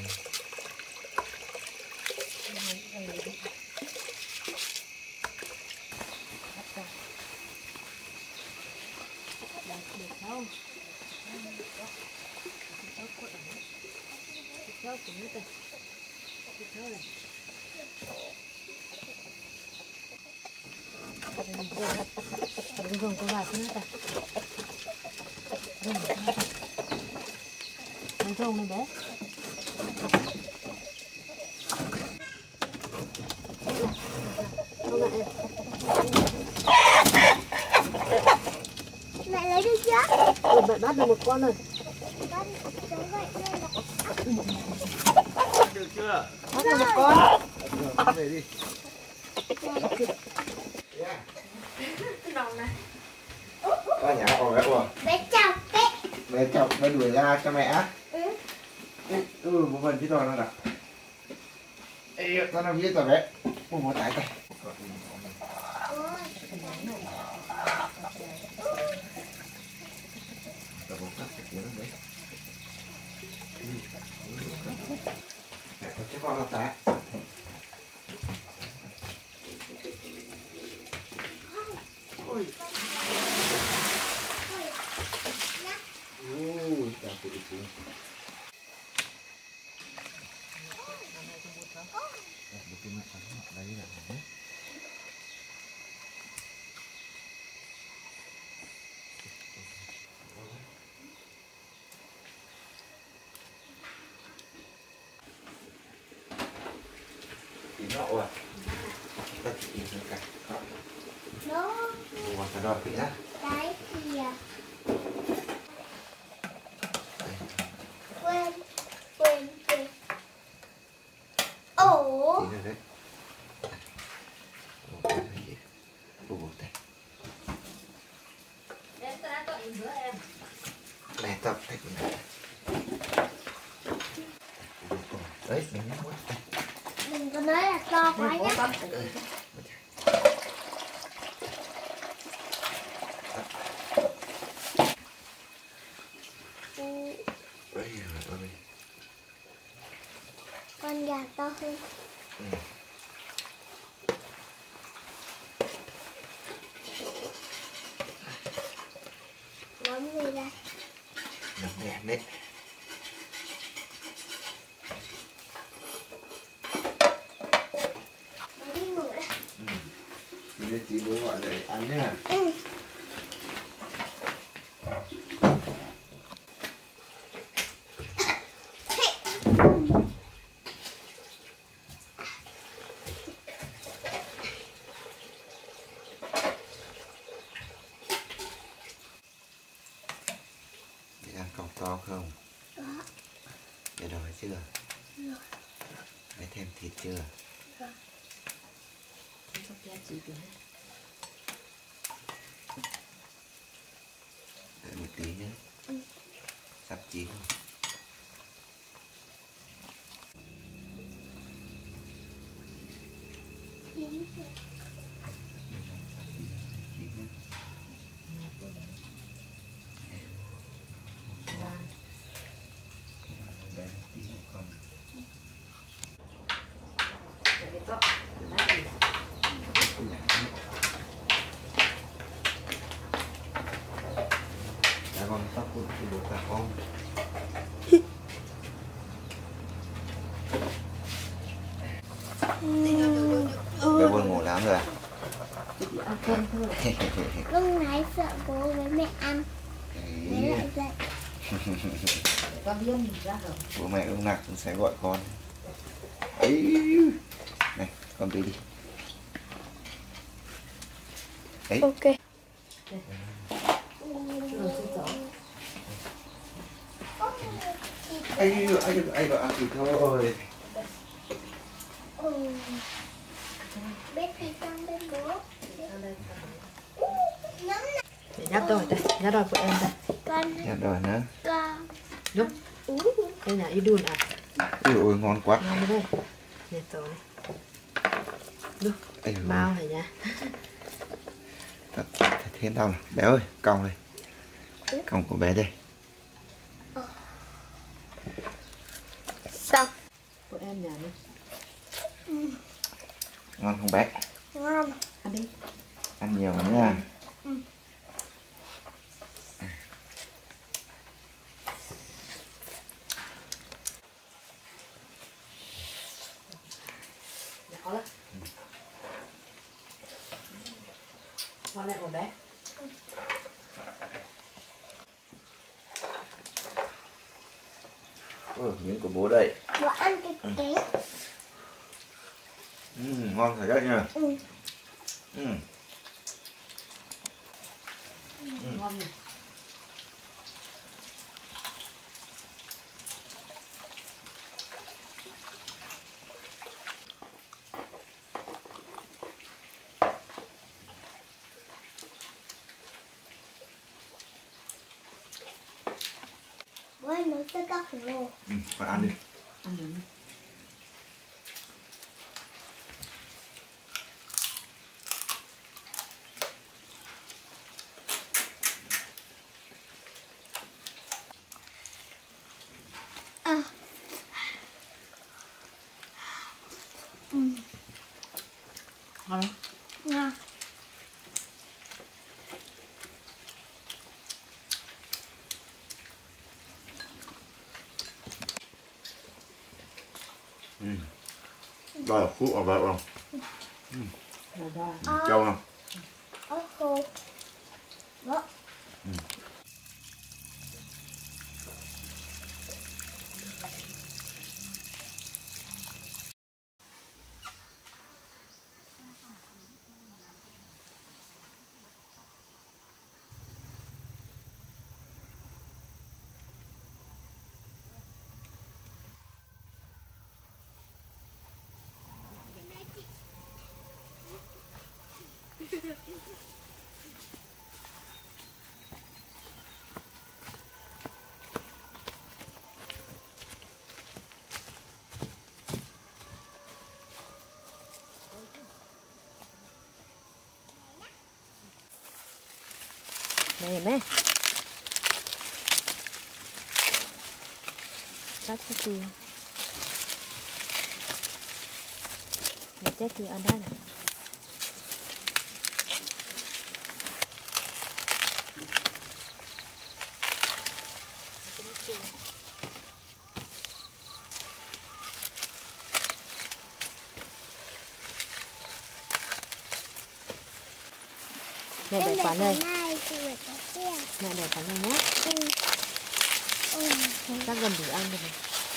Dùng cái vạt nữa ta. Dùng cái vạt. Dùng dùng này bé. Mẹ lấy được chưa? Ừ, bạn bắt được một con rồi. Con giống vậy thôi là Được chưa? Bắt được một con. Rồi, về đi. Có nhà con bé của bé chọc đấy. bé chọc bé đuổi ra cho mẹ. Ừ. Ê, ừ một phần chứ toàn nó đã. Ê, tao làm gì tao bé. Một một tải tay. Tao bố cắt cái tiếng đấy. Có chiếc con nó tải. Ôi. Ui. tự phú một cái mặt trắng mặt đấy là hết tí nọ à tất nhiên cả Đó, một cái đòn kỹ á cái kìa. Quên, quên, quên. Ồ. tí nữa đấy ồ cái gì ồ đây Em ta có ý bữa em. này tập cái này đấy mình nhắc quá Đừng có nói là to quá nhá. Ừ, đấy rồi ơi con gà to hơn. ừ. Món gì đây? Nó đẹp đấy Nó đi ngủ đây. ừ. Thì đây chị bố gọi để ăn nhá Ừ. để ăn còng to không Đó. để đòi chưa Rồi. để thêm thịt chưa Rồi. Không kia chị kìa. đợi một tí nhé Ừ. sắp chín rồi Chín rồi. Để có. Đấy. đã con tóc của chị bố cả con bé buồn ngủ lắm rồi à? Ăn cơm thôi. Lúc nãy sợ bố với mẹ ăn. Mẹ Ý, lại dậy. Để con biết mình ra rồi. bố mẹ lúc nào cũng sẽ gọi con ấy này con đi đi ấy Ok. Rồi xin chào. ấy ấy ấy gọi ăn thì thôi Ừ. Biết thì con bên bố. Nắm nè. Để nhắc rồi đây, nhắc rồi của em đây. Con. nhặt rồi nữa Con. Lúc đây là idun à? ui ôi ngon quá Ngon đây. Nè rồi. Lúc ấy bao này nha. thật thiên tao này bé ơi còng này còng của bé đây Xong. Của em nhà nữa. ngon không bé Ngon. Ăn đi. ăn nhiều lắm nha Ừ. Nhỏ lắm. Ngon này của bé. ừ, miếng của bố đây Bố ăn cái cái. ừ, ngon thật đấy nha Ừ. ừ. Ngon nhỉ. Bố ăn nấu sơ cao khổng lồ. ừ, con ăn đi Ăn được. À. Ừ. Ngon không? Ngon. Đây là phút ở vậy không? Châu không? Ôi khô. Đó. Này mẹ. Cắt cái gì? Để chết thì ăn đó này. Mẹ để quán đây. Mẹ để quán đây nhé. Ừ. Chắc gần đủ ăn rồi này.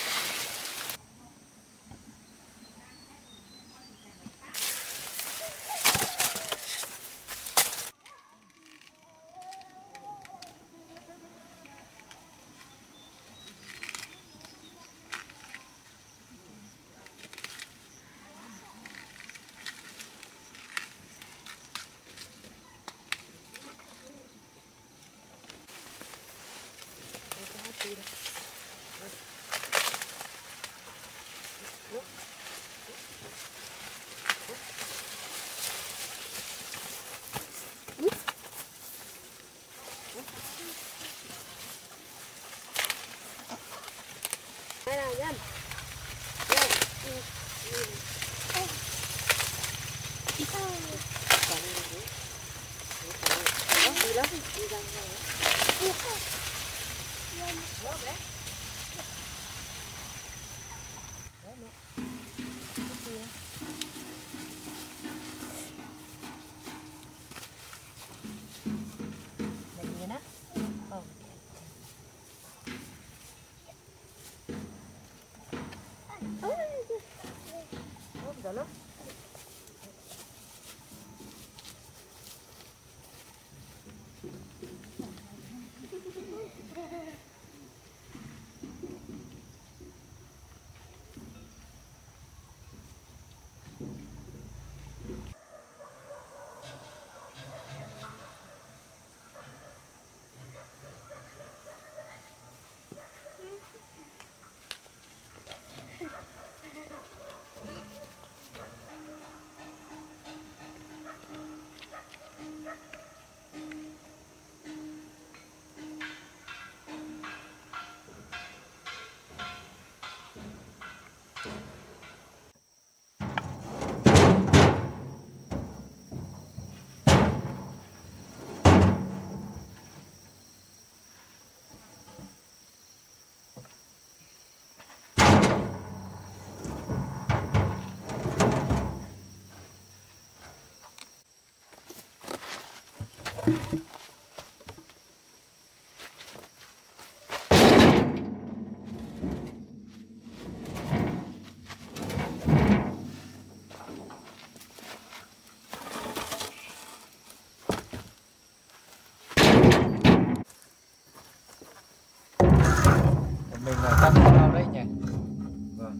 Đây nào Nhân. Đây. Đi lắm, đi ra ngoài. Đó. Mình là cắt cao đấy nhỉ. Vâng.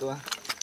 tua.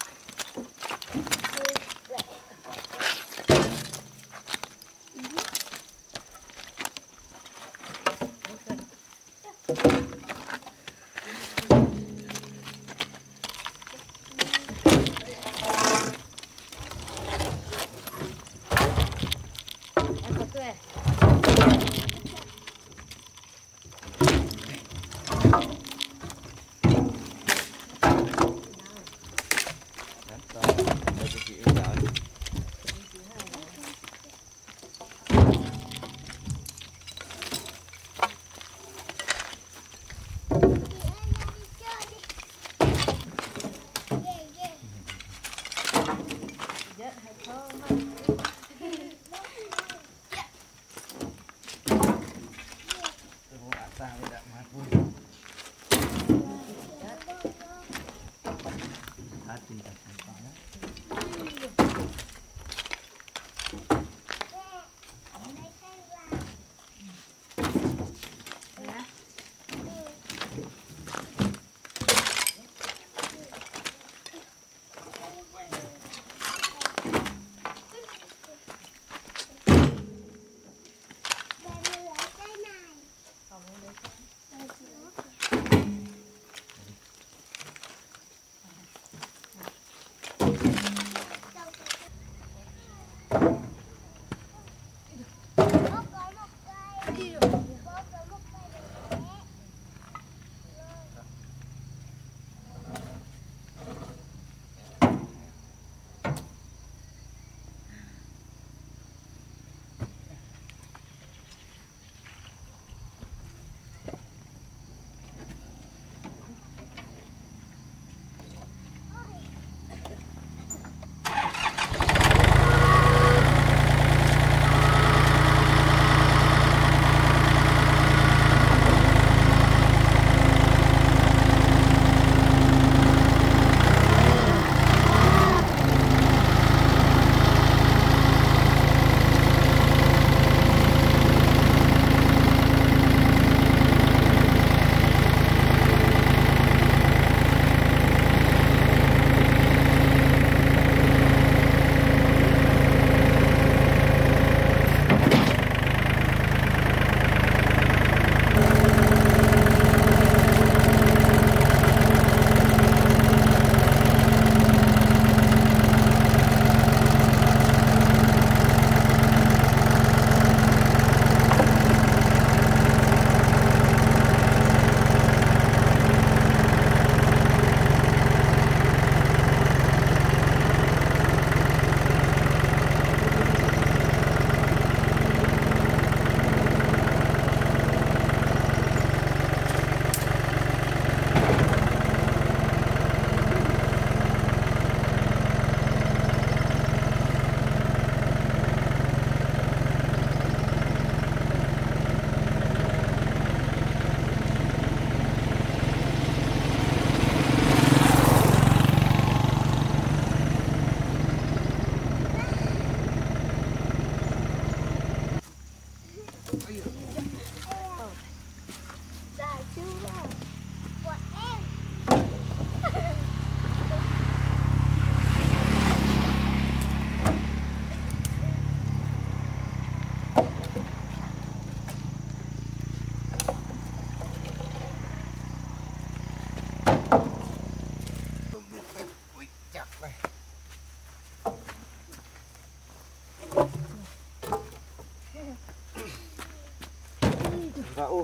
Rau.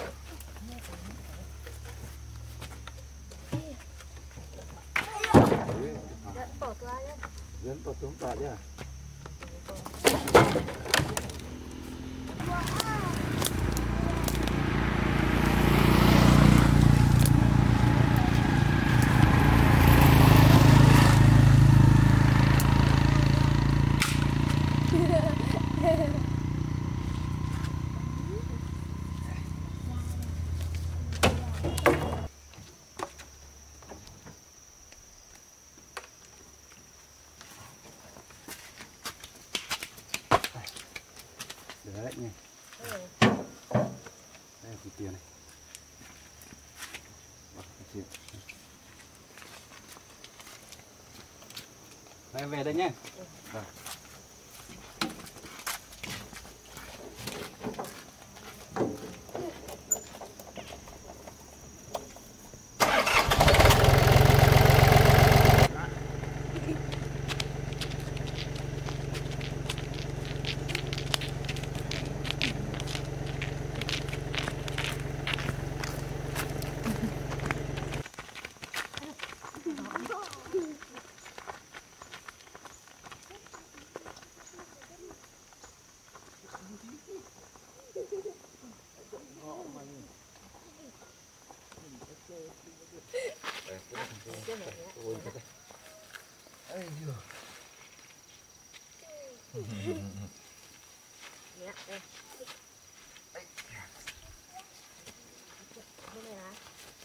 Dẫn vào tôm tạ nhá. Đấy nha. Đây là tiền này. Tiền. Em về đây nhé. Rồi. Nhá, đây. Đây này hả?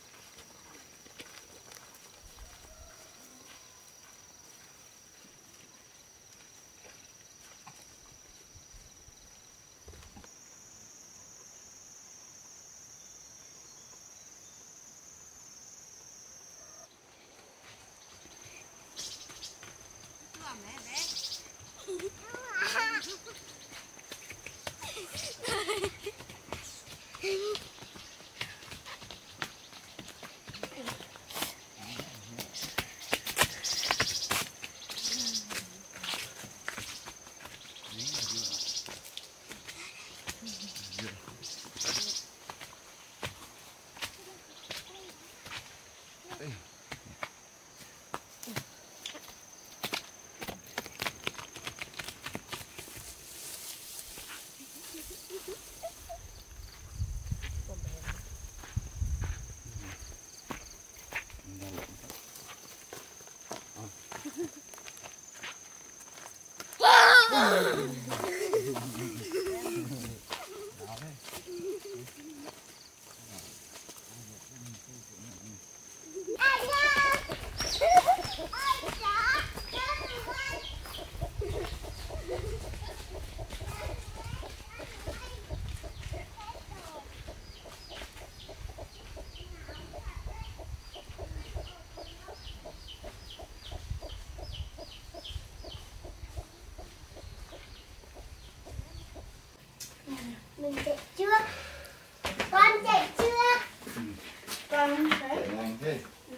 Mình chạy trước. Con chạy trước. Con đấy. Nhanh thế.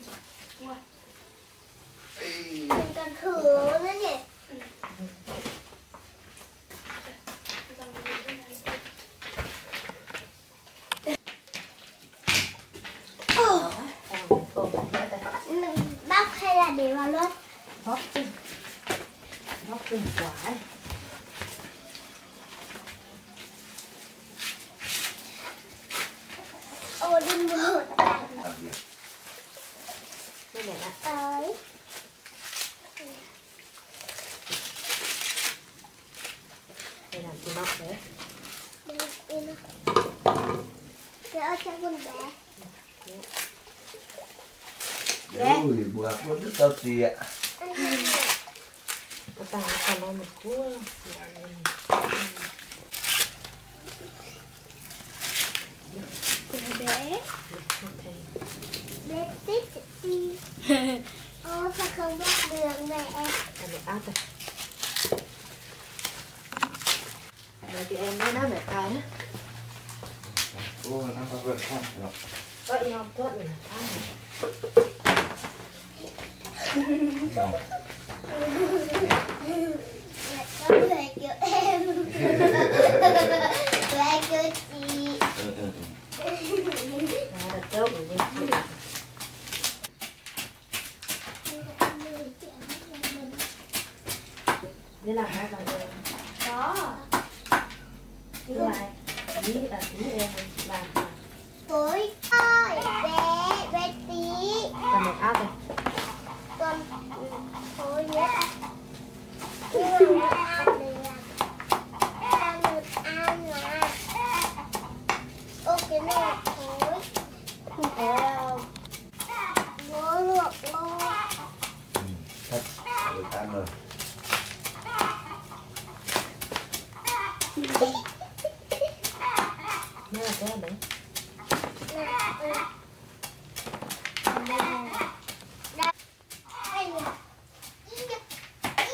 Mình còn thử nữa nhỉ. Mình bóc hay là để vào luôn? Bóc chứ. Bóc từng quả ấy. Ô đi một Đây này ạ. tới. Đây làm gì bóc đấy. Đi đi nó. Kéo cho con bé. Ui, buat buat itu tadi ya. Các bạn còn ăn một cua. Bé. Bé tích đi. Ô sao không bắt được mẹ? Ăn được áp rồi. Rồi chị em nói nó mẹ cài nữa. Oh, nampak berat. Có yêu không tốt rồi là ăn rồi. Có người kêu em. Rồi anh kêu chị. Đó là tốt rồi đi. Đi làm hai lần rồi. Có. Đi lại. Đi là tí em làm. Tối ơi, bé, bé tí. Còn một áp rồi. Con tối nhất. Nhưng mà ăn được. Ăn được ăn à. Ô cái này là tối. Không thấy đâu. Bố luộc luôn. Thật, được ăn rồi. Nó là cái đấy. Đây nè.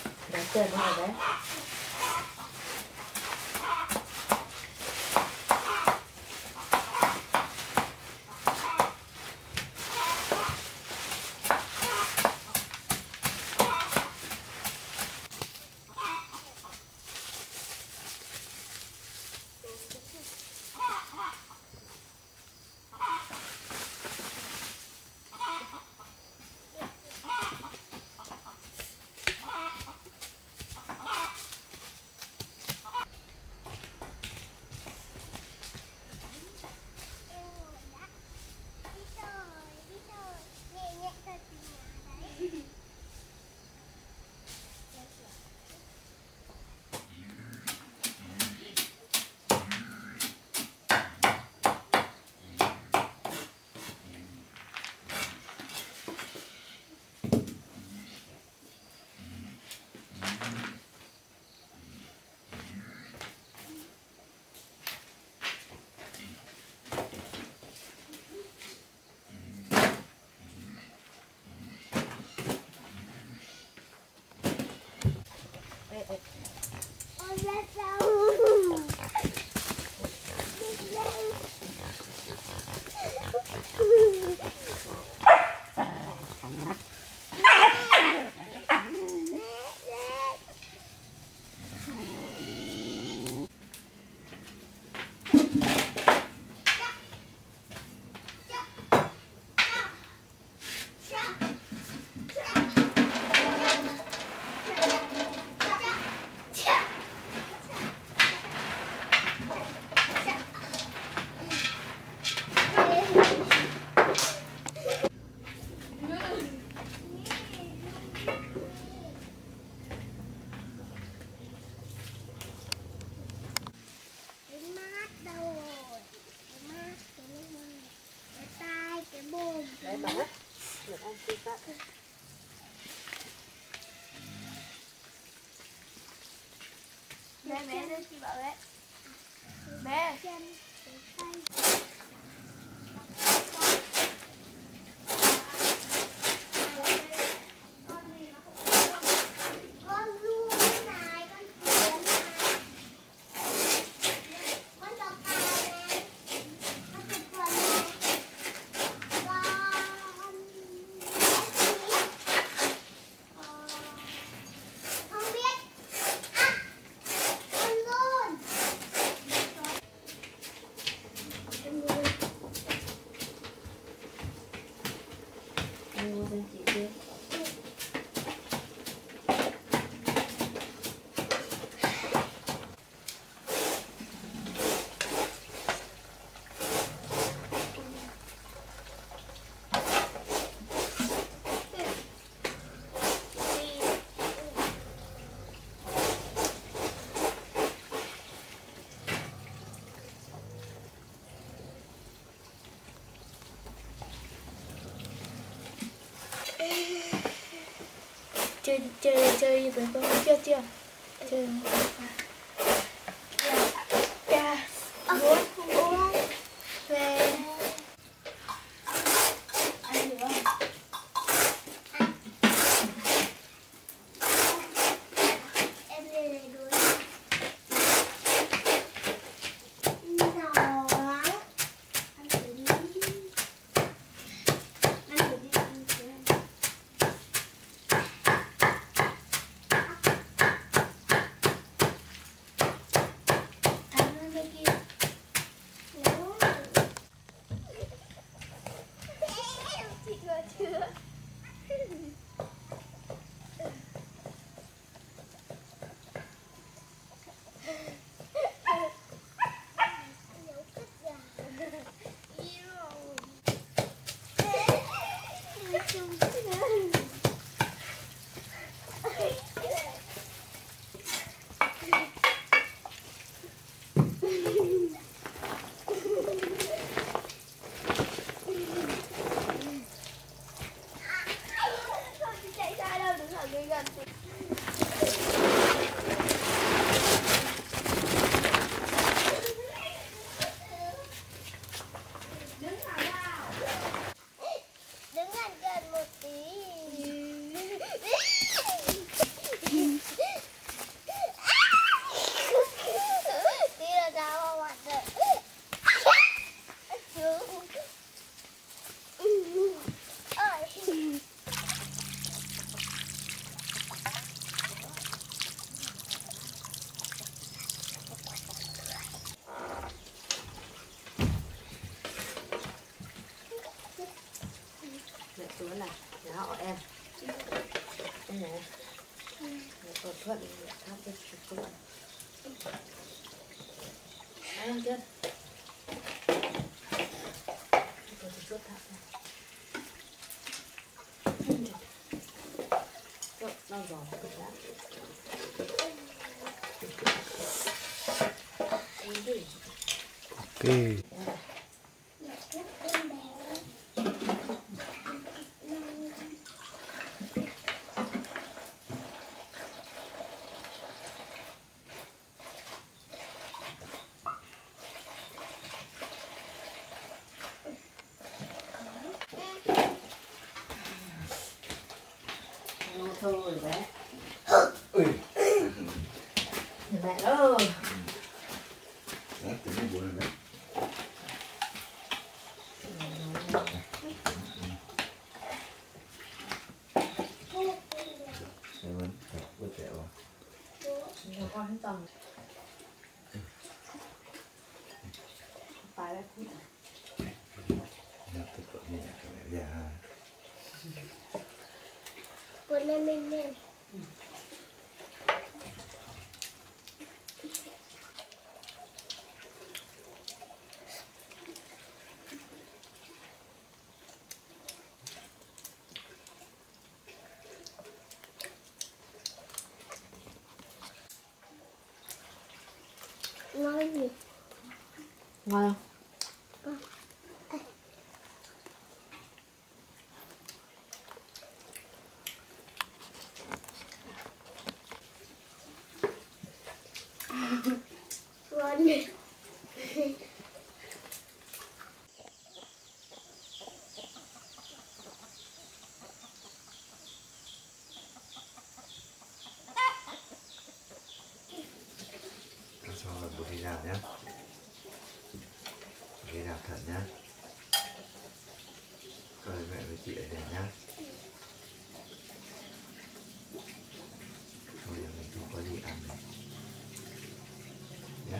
Đáng tiền không hả bé? Ôi ra sao? Đấy bà được ăn thịt á. Bé bé đây chị bảo bé. Bé. Mua bên chị kia. chơi chơi chơi với con chưa chưa chơi cha uống uống về ăn được không? Em lên này đuổi nó ăn thử đi ăn thử đi ăn thử đi. thuận thắp cho chụp thuận ăn chưa tôi sẽ chút thắp này rồi nó giòn cực lắm ok. thôi rồi bé mẹ ơi nó có hết tầng phải là cũng Con lên lên lên. Ngon gì? ngon Con. Ngon gì? Cho bột đi rào nhé, đi rào thật nhá, rồi mẹ với chị ở đây nhá. Thôi giờ mình không có gì ăn này nhé.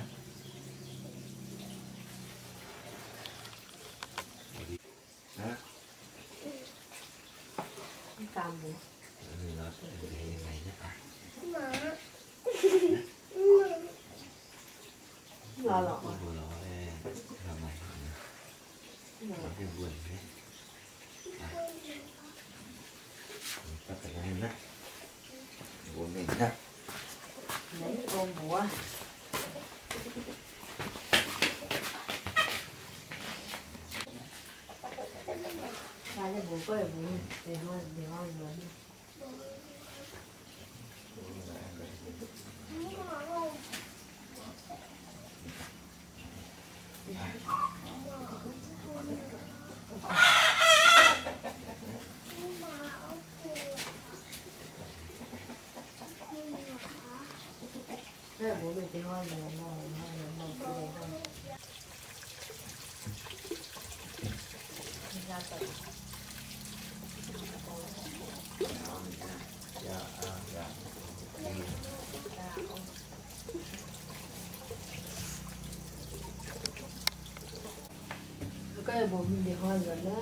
Đó. cam bố Mình nó sẽ để như này nhé. Má. lo lọ Vừa nó đây làm này nó cái vườn đấy. Tất cả những này của mình nhá. lấy ôm bố ra cho bố coi bố để ngon để ngon lớn thế là bố mình thì ngon rồi ngon ngon ngon ngon ngon ra tận cái bố mình thì ngon rồi đó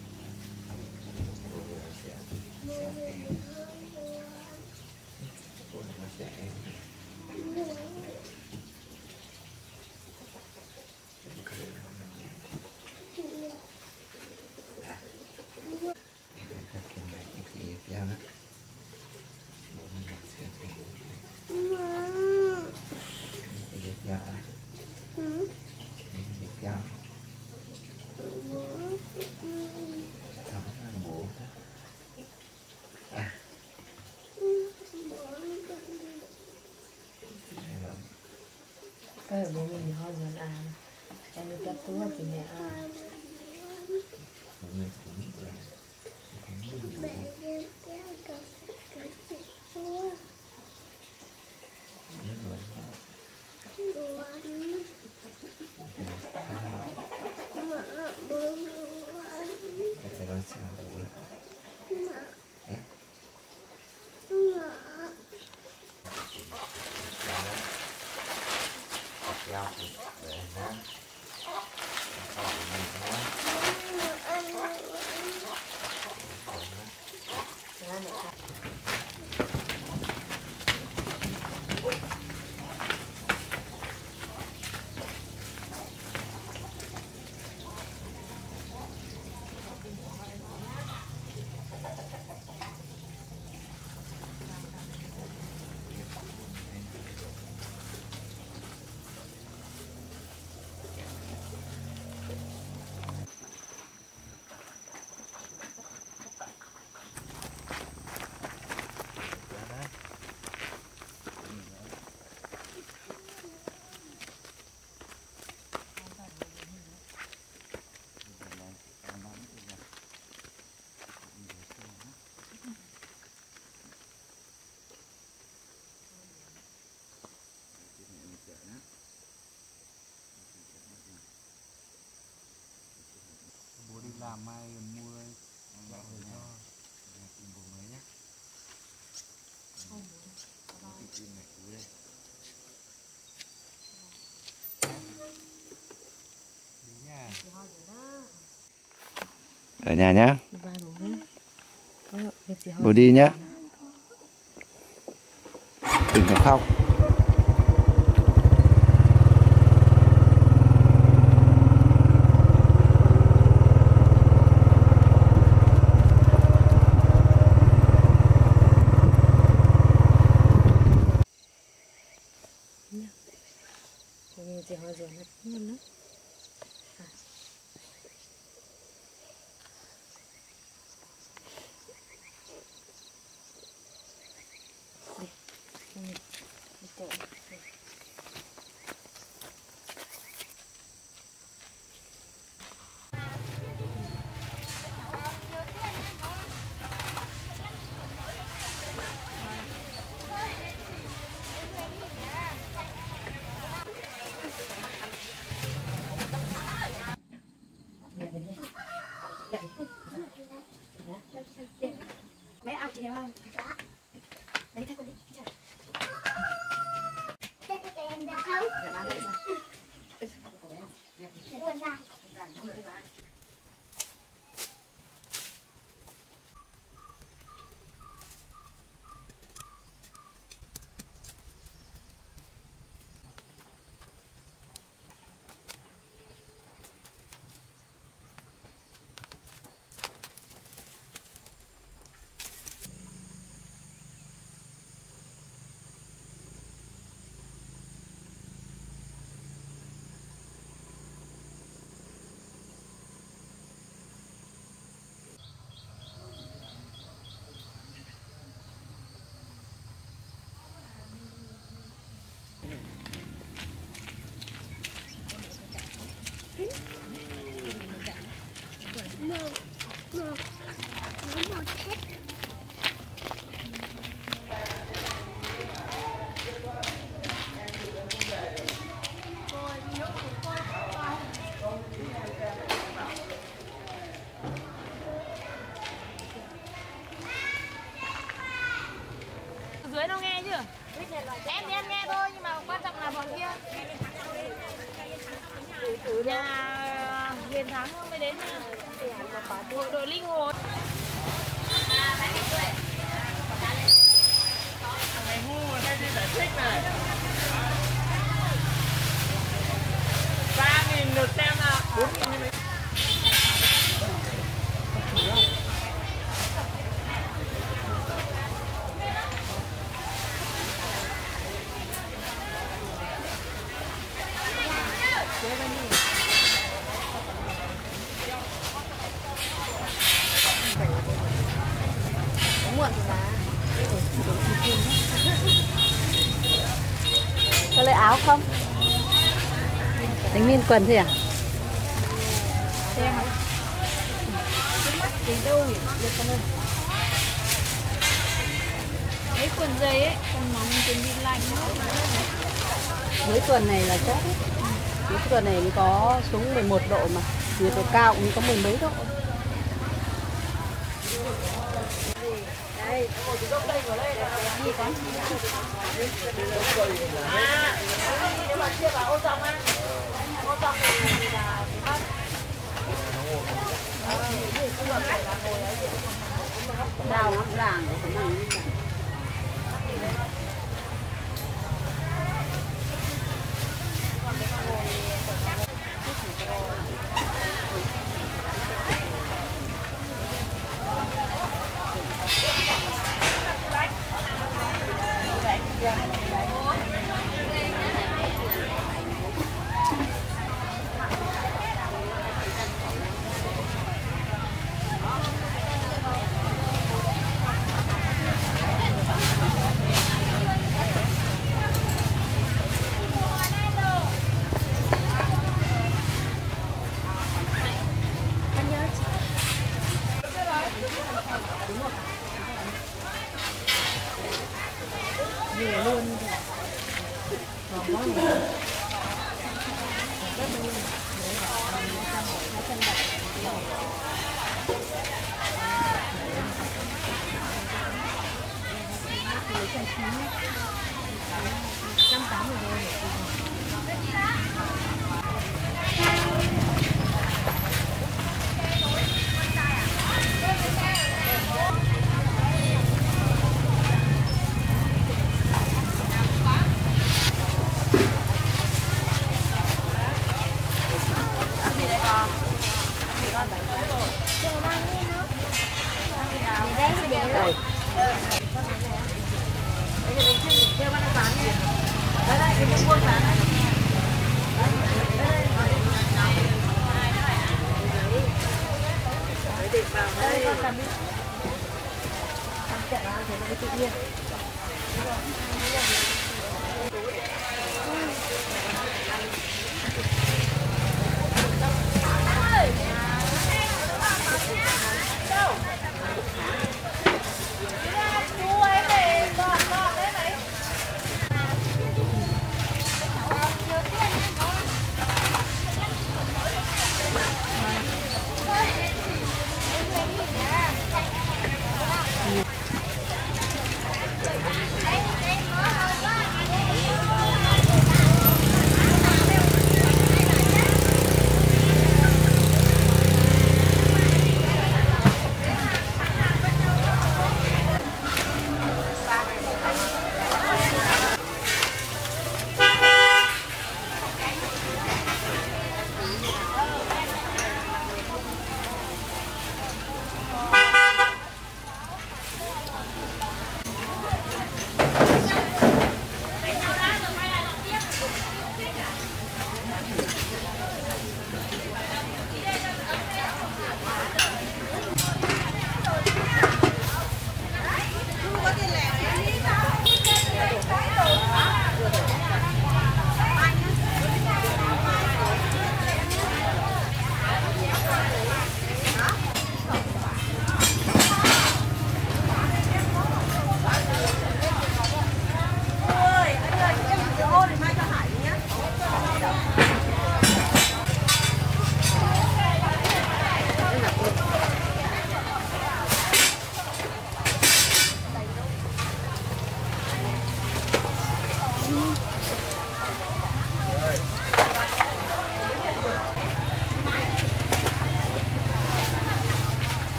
cái bố mình thì ngon rồi à em được cắt túi thì mẹ à Mẹ đem kéo cái cái chị xua. Đồ ăn. Mẹ bố đồ ăn. Cái đó sẽ là đủ rồi. Mẹ. Mẹ. Kéo để nó sau của mình nó ra mẹ Cả nhà nhá. Ba bố nhé. Có việc gì hỏi Bố đi nhá. Đừng có khóc. Việc gì hỏi rồi nó ngon lắm. Mẹ ăn chị không? Lấy theo con đi. Thế cái em được không? Dạ ba lấy ra. Để con ra. Một, một, lấy một hết. Dưới đâu nghe chưa? Em đi ăn nghe thôi nhưng mà quan trọng là bọn kia. Nhà Huyền Thắng mới đến nha. Đội đội linh hồn. Này ngu mà đây đi giải thích này. ba nghìn lượt xem là bốn nghìn như mấy. Muộn thì là có lấy áo không? Đánh miên quần thôi à? Xem tính đâu nhỉ? Được không ơi? Cái quần dày ấy, còn nóng chuẩn bị lạnh nữa. Mấy tuần này là chắc. Mấy tuần này mới có xuống mười một độ mà. Nhiệt độ cao cũng có mười mấy độ. Đây, ngồi từ gốc đây vào đây là đi con. À, nếu mà chia vào ô dòng á. Ô dòng thì là bắt. Đào lắm làng của mình. Nhiều luôn. Còn có nhiều. Trăm tám mươi đô.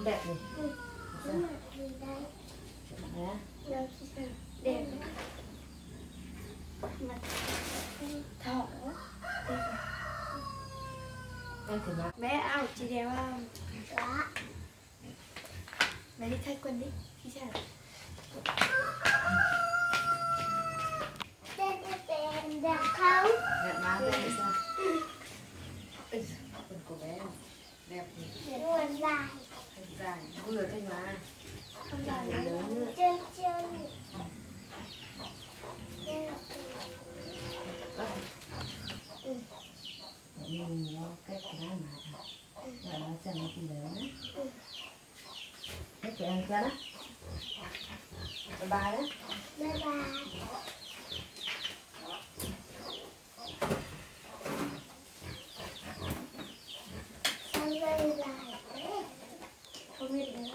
đẹp nhỉ? Ừ. Đúng rồi, gì đây? Đấy. Đâu chị xem. Đẹp. Mặt thỏ. Em thử mặc. Bé áo chị đẹp không? Đó. Bé đi thay quần đi. Đi chào. Tên tên đẹp không? Đẹp má đẹp sao? Ê, quần của bé đẹp nhỉ? Quần dài. Thật dài, vừa thôi mà. Không dài Dài lớn nữa. Chơi chơi. Chơi. Ừ. Mình nó cách cái mà và nó chân nó cũng lớn đấy. Thế chị ăn chưa đó? Bye bye đó. Bye bye. Sao đây dài thế? Không biết nữa.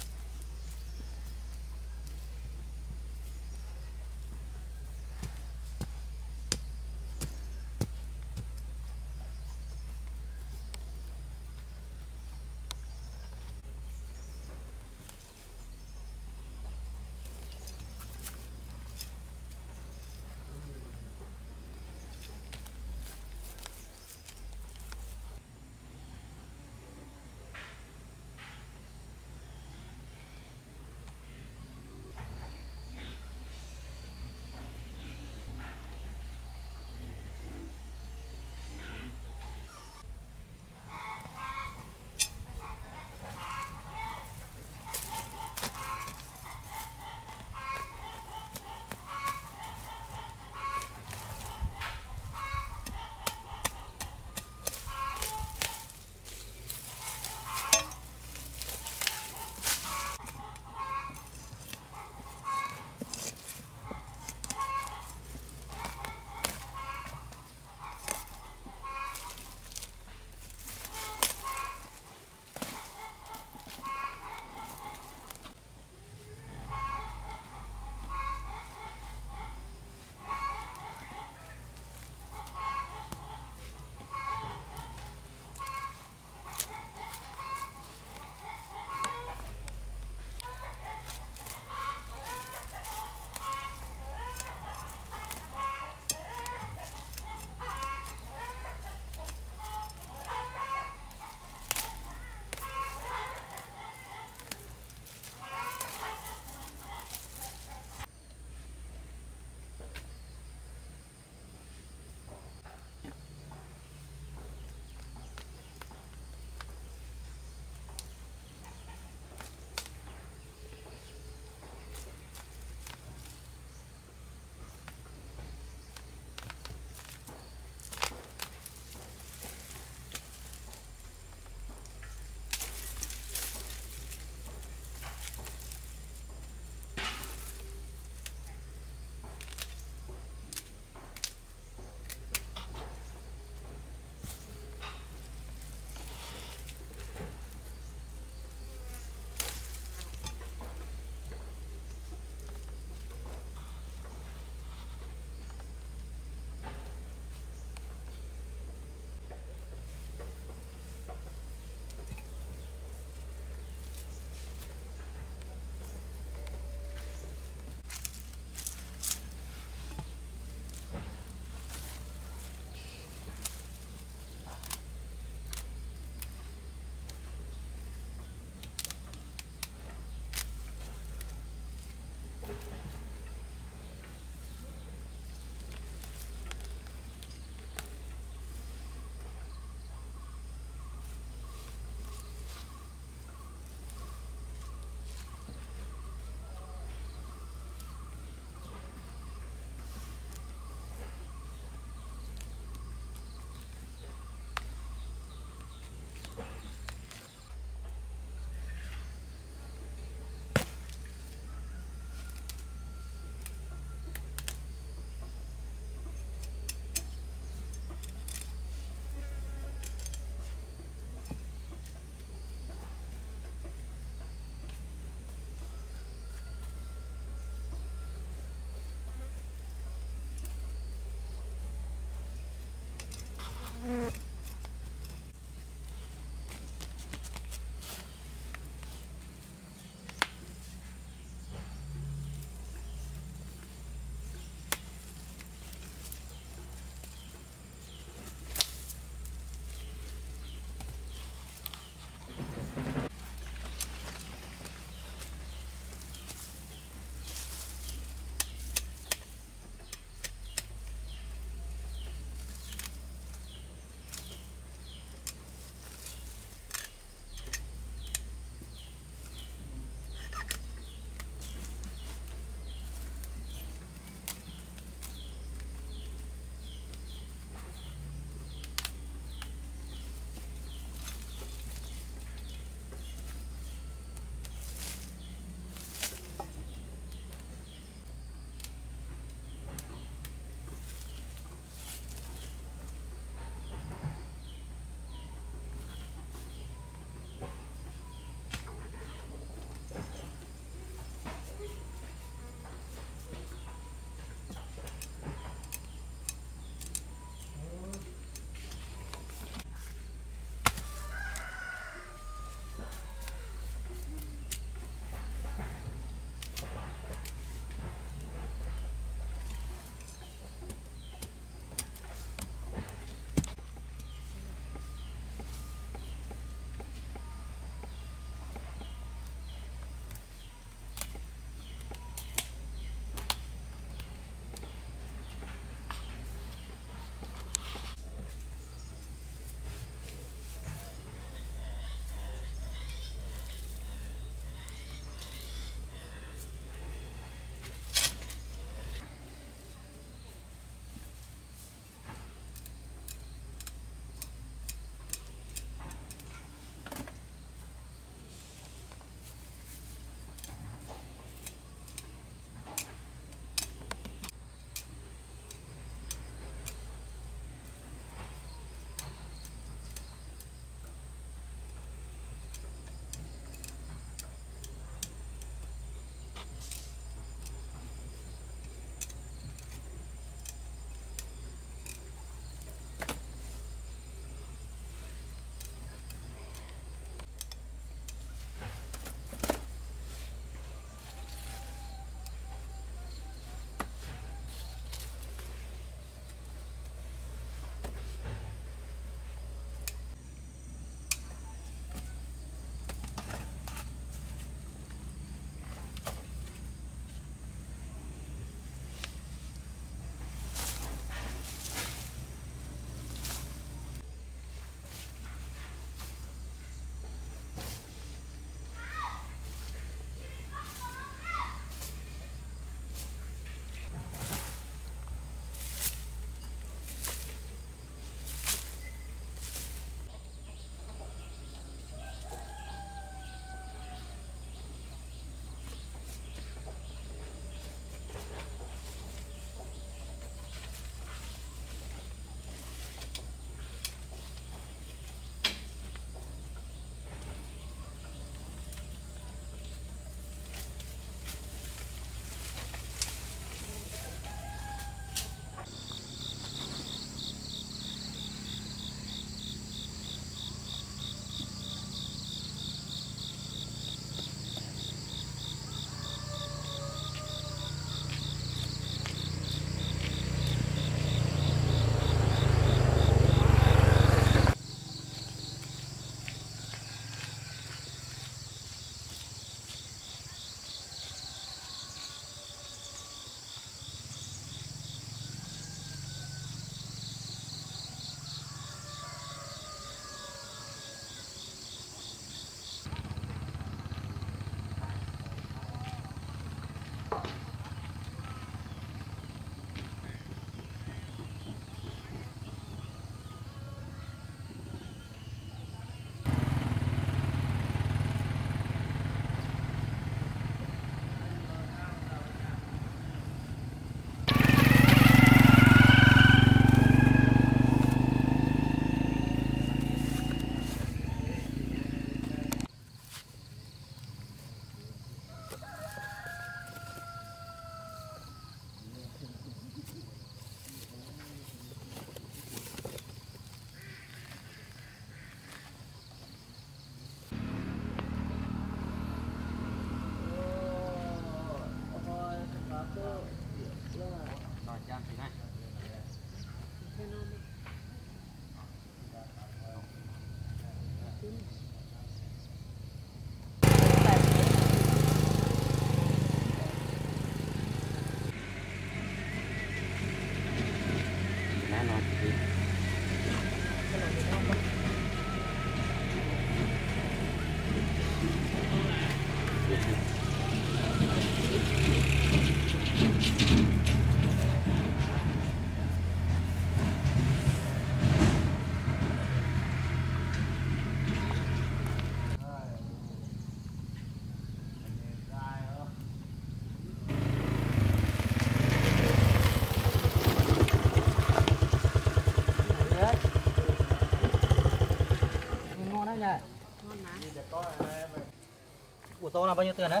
Ngon đấy nhỉ. Ngon mà. Củ to là bao nhiêu tiền đấy?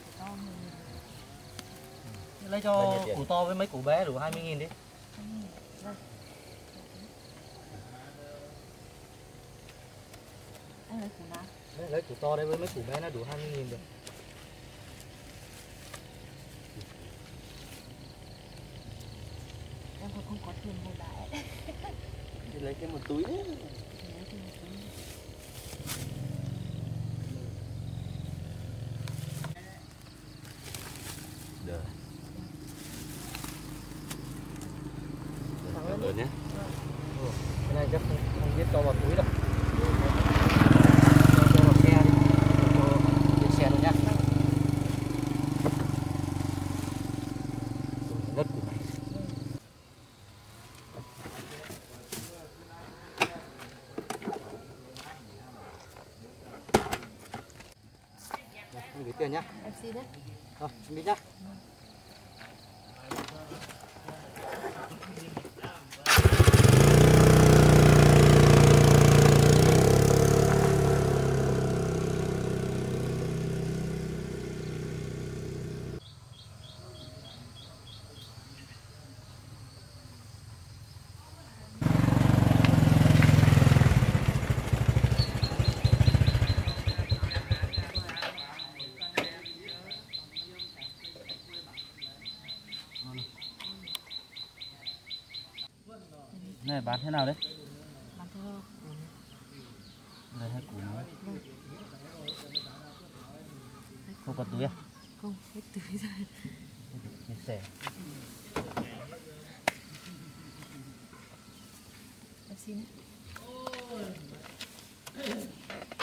Lấy cho củ to với mấy củ bé đủ hai mươi nghìn đi. Anh lấy củ nào? Lấy, lấy củ to đây với mấy củ bé nó đủ hai mươi nghìn được. Em còn không có tiền mua đá. Đi lấy cái một túi đấy. Được. Cảm ơn nhé. Ừ. Cái này chắc không, không biết cho vào túi đâu. Cho, cho vào xe đi. Cho trên xe luôn nhá. Đất của mày. Đây, anh gửi tiền nhá. Em xin đấy. Rồi, anh đi nhá. Này bán thế nào đấy? Bán theo. Đây hai củ nữa. Không còn túi à? Không, hết túi rồi. Chia sẻ. Em xin đấy.